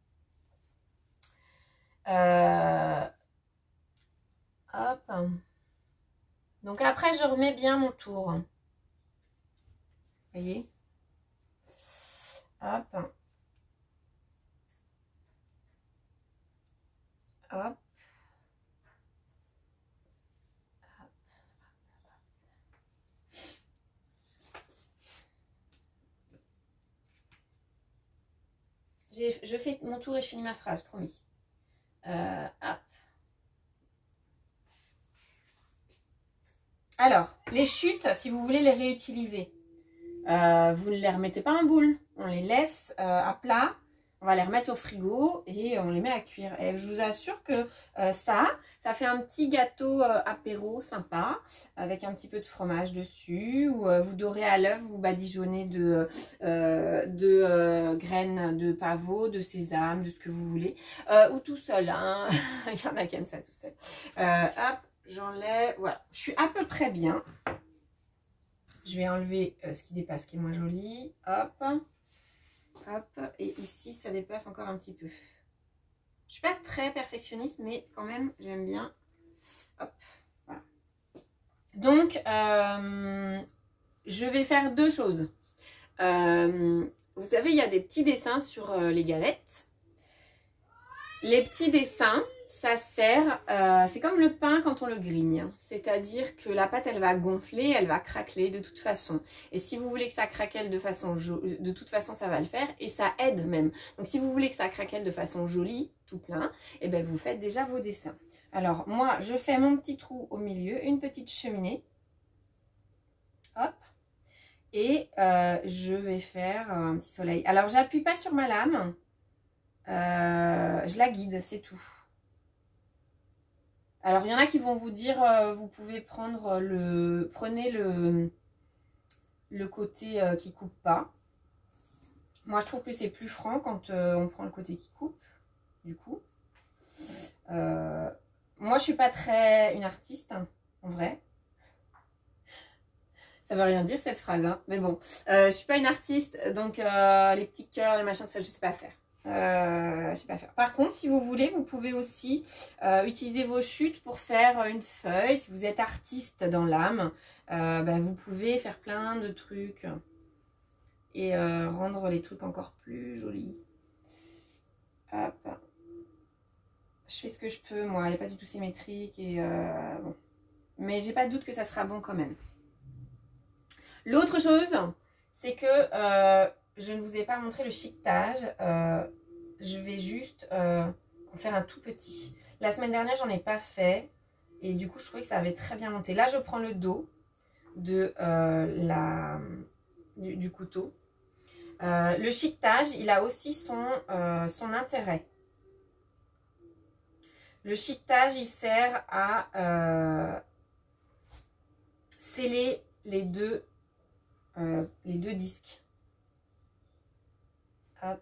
Speaker 1: Hop. Donc après, je remets bien mon tour. Vous voyez? Hop. Hop. Je fais mon tour et je finis ma phrase, promis. Hop. Alors, les chutes, si vous voulez les réutiliser, vous ne les remettez pas en boule. On les laisse à plat. On va les remettre au frigo et on les met à cuire. Et je vous assure que ça fait un petit gâteau apéro sympa avec un petit peu de fromage dessus. Ou vous dorez à l'œuf, vous badigeonnez de graines de pavot, de sésame, de ce que vous voulez. Ou tout seul, hein. Il y en a qui aiment ça tout seul. Hop, j'enlève. Voilà, je suis à peu près bien. Je vais enlever ce qui dépasse, qui est moins joli. Hop. Hop, et ici ça dépasse encore un petit peu. Je suis pas très perfectionniste, mais quand même j'aime bien. Hop, voilà. Donc je vais faire deux choses. Vous savez, il y a des petits dessins sur les galettes. Les petits dessins, ça sert, c'est comme le pain quand on le grigne. C'est-à-dire que la pâte, elle va gonfler, elle va craqueler de toute façon. Et si vous voulez que ça craquelle de toute façon, ça va le faire. Et ça aide même. Donc si vous voulez que ça craquelle de façon jolie, tout plein, et ben vous faites déjà vos dessins. Alors moi, je fais mon petit trou au milieu, une petite cheminée. Hop. Et je vais faire un petit soleil. Alors j'appuie pas sur ma lame. Je la guide, c'est tout. Alors, il y en a qui vont vous dire, vous pouvez prendre prenez le côté qui coupe pas. Moi, je trouve que c'est plus franc quand on prend le côté qui coupe, du coup. Moi, je suis pas très une artiste, hein, en vrai. Ça veut rien dire cette phrase, hein, mais bon. Je suis pas une artiste, donc les petits cœurs, les machins, ça, je sais pas faire. Je sais pas faire. Par contre, si vous voulez, vous pouvez aussi utiliser vos chutes pour faire une feuille. Si vous êtes artiste dans l'âme, vous pouvez faire plein de trucs et rendre les trucs encore plus jolis. Hop. Je fais ce que je peux, moi, elle n'est pas du tout symétrique et bon. Mais j'ai pas de doute que ça sera bon quand même. L'autre chose, c'est que je ne vous ai pas montré le chiquetage. Je vais juste en faire un tout petit. La semaine dernière, j'en ai pas fait. Et du coup, je trouvais que ça avait très bien monté. Là, je prends le dos de, du couteau. Le chiquetage, il a aussi son intérêt. Le chiquetage, il sert à sceller les deux disques. Hop.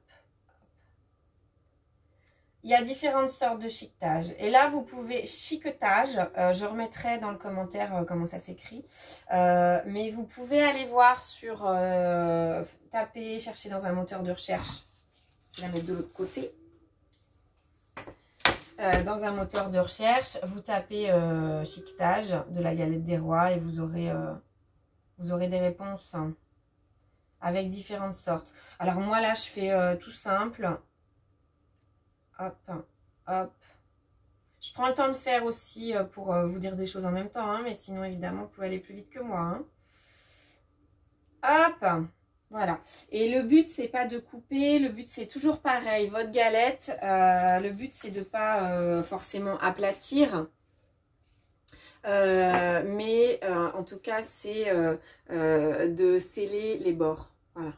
Speaker 1: Il y a différentes sortes de chiquetage. Et là, vous pouvez... Chiquetage, je remettrai dans le commentaire comment ça s'écrit. Mais vous pouvez aller voir sur... taper, chercher dans un moteur de recherche. Je vais la mettre de l'autre côté. Dans un moteur de recherche, vous tapez chiquetage de la galette des rois et vous aurez des réponses avec différentes sortes. Alors moi là, je fais tout simple. Hop, hop. Je prends le temps de faire aussi pour vous dire des choses en même temps, hein, mais sinon évidemment, vous pouvez aller plus vite que moi. Hein. Hop. Voilà. Et le but, c'est pas de couper. Le but, c'est toujours pareil. Votre galette, le but, c'est de ne pas forcément aplatir. Mais en tout cas, c'est de sceller les bords. Voilà.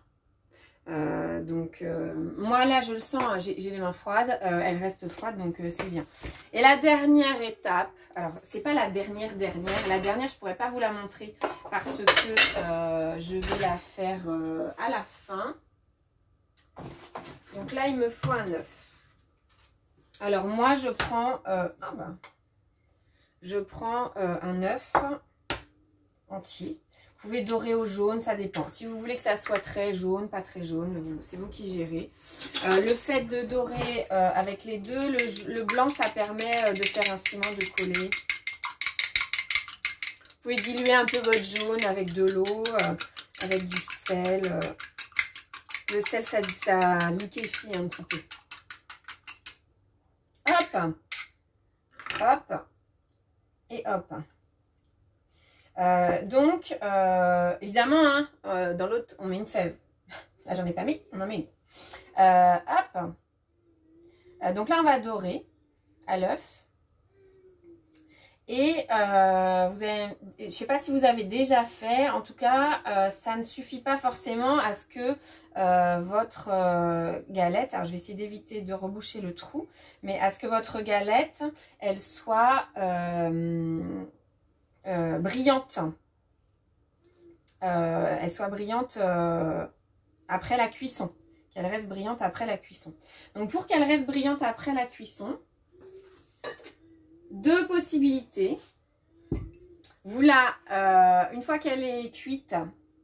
Speaker 1: Moi, là, je le sens. J'ai les mains froides. Elles restent froides, donc c'est bien. Et la dernière étape, alors, c'est pas la dernière. La dernière, je pourrais pas vous la montrer parce que je vais la faire à la fin. Donc là, il me faut un œuf. Alors, moi, je prends un œuf entier. Vous pouvez dorer au jaune, ça dépend. Si vous voulez que ça soit très jaune, pas très jaune, c'est vous qui gérez. Le fait de dorer avec les deux, le blanc, ça permet de faire un ciment de coller. Vous pouvez diluer un peu votre jaune avec de l'eau, avec du sel. Le sel, ça liquéfie un petit peu. Hop, hop, et hop. Évidemment, hein, dans l'autre, on met une fève. Là, j'en ai pas mis, on en met une. Hop. Donc là, on va dorer à l'œuf. Et je ne sais pas si vous avez déjà fait, en tout cas, ça ne suffit pas forcément à ce que votre galette, alors je vais essayer d'éviter de reboucher le trou, mais à ce que votre galette, elle soit brillante. Elle soit brillante après la cuisson. Qu'elle reste brillante après la cuisson. Donc pour qu'elle reste brillante après la cuisson, deux possibilités. Une fois qu'elle est cuite,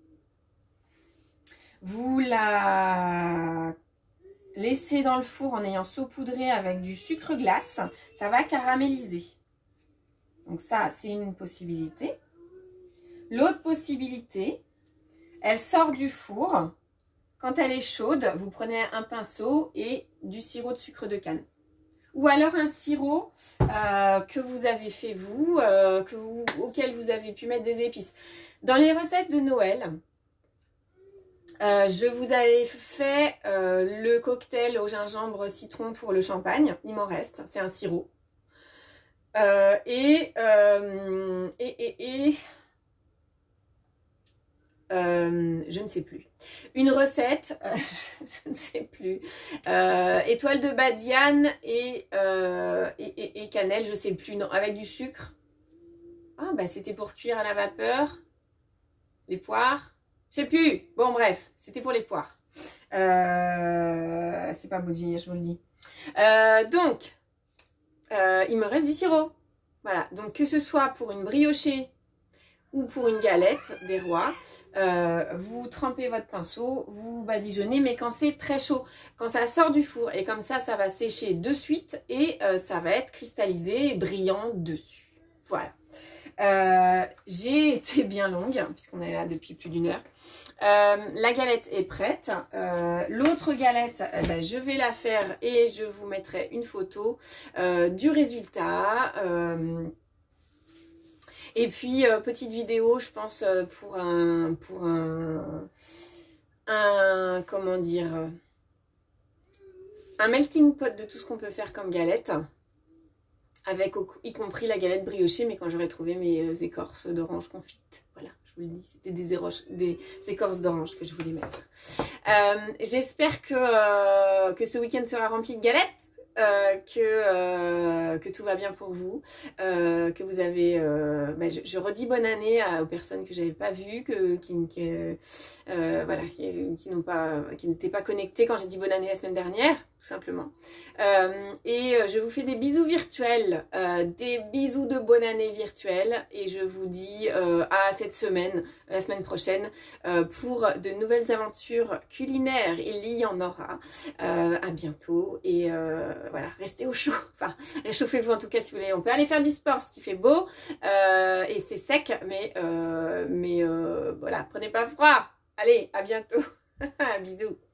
Speaker 1: vous la laissez dans le four en ayant saupoudré avec du sucre glace. Ça va caraméliser. Donc ça, c'est une possibilité. L'autre possibilité, elle sort du four. Quand elle est chaude, vous prenez un pinceau et du sirop de sucre de canne. Ou alors un sirop que vous avez fait vous, auquel vous avez pu mettre des épices. Dans les recettes de Noël, je vous avais fait le cocktail au gingembre citron pour le champagne. Il m'en reste, c'est un sirop. Je ne sais plus. Une recette, je ne sais plus. Étoile de Badiane et cannelle, je ne sais plus. Non, avec du sucre. Ah, bah c'était pour cuire à la vapeur. Les poires. Je ne sais plus. Bon, bref, c'était pour les poires. C'est pas beau de vieillir, je vous le dis. Il me reste du sirop. Voilà, donc que ce soit pour une briochée ou pour une galette des rois, vous trempez votre pinceau, vous badigeonnez, mais quand c'est très chaud, quand ça sort du four, et comme ça va sécher de suite et ça va être cristallisé et brillant dessus. Voilà. J'ai été bien longue, puisqu'on est là depuis plus d'1 heure. La galette est prête. L'autre galette, ben, je vais la faire et je vous mettrai une photo du résultat. Et puis, petite vidéo, je pense, pour un comment dire, un melting pot de tout ce qu'on peut faire comme galette. Avec y compris la galette briochée, mais quand j'aurai trouvé mes écorces d'orange confites. Voilà, je vous le dis, c'était des écorces d'orange que je voulais mettre. J'espère que ce week-end sera rempli de galettes. Que tout va bien pour vous, que vous avez, je redis bonne année aux personnes que j'avais pas vues, qui n'étaient pas connectées quand j'ai dit bonne année la semaine dernière, tout simplement. Et je vous fais des bisous virtuels, des bisous de bonne année virtuelle, et je vous dis à cette semaine, la semaine prochaine, pour de nouvelles aventures culinaires. Il y en aura. À bientôt et voilà, restez au chaud. Enfin, réchauffez-vous en tout cas si vous voulez. On peut aller faire du sport parce qu'il fait beau et c'est sec, mais voilà, prenez pas froid. Allez, à bientôt. Bisous.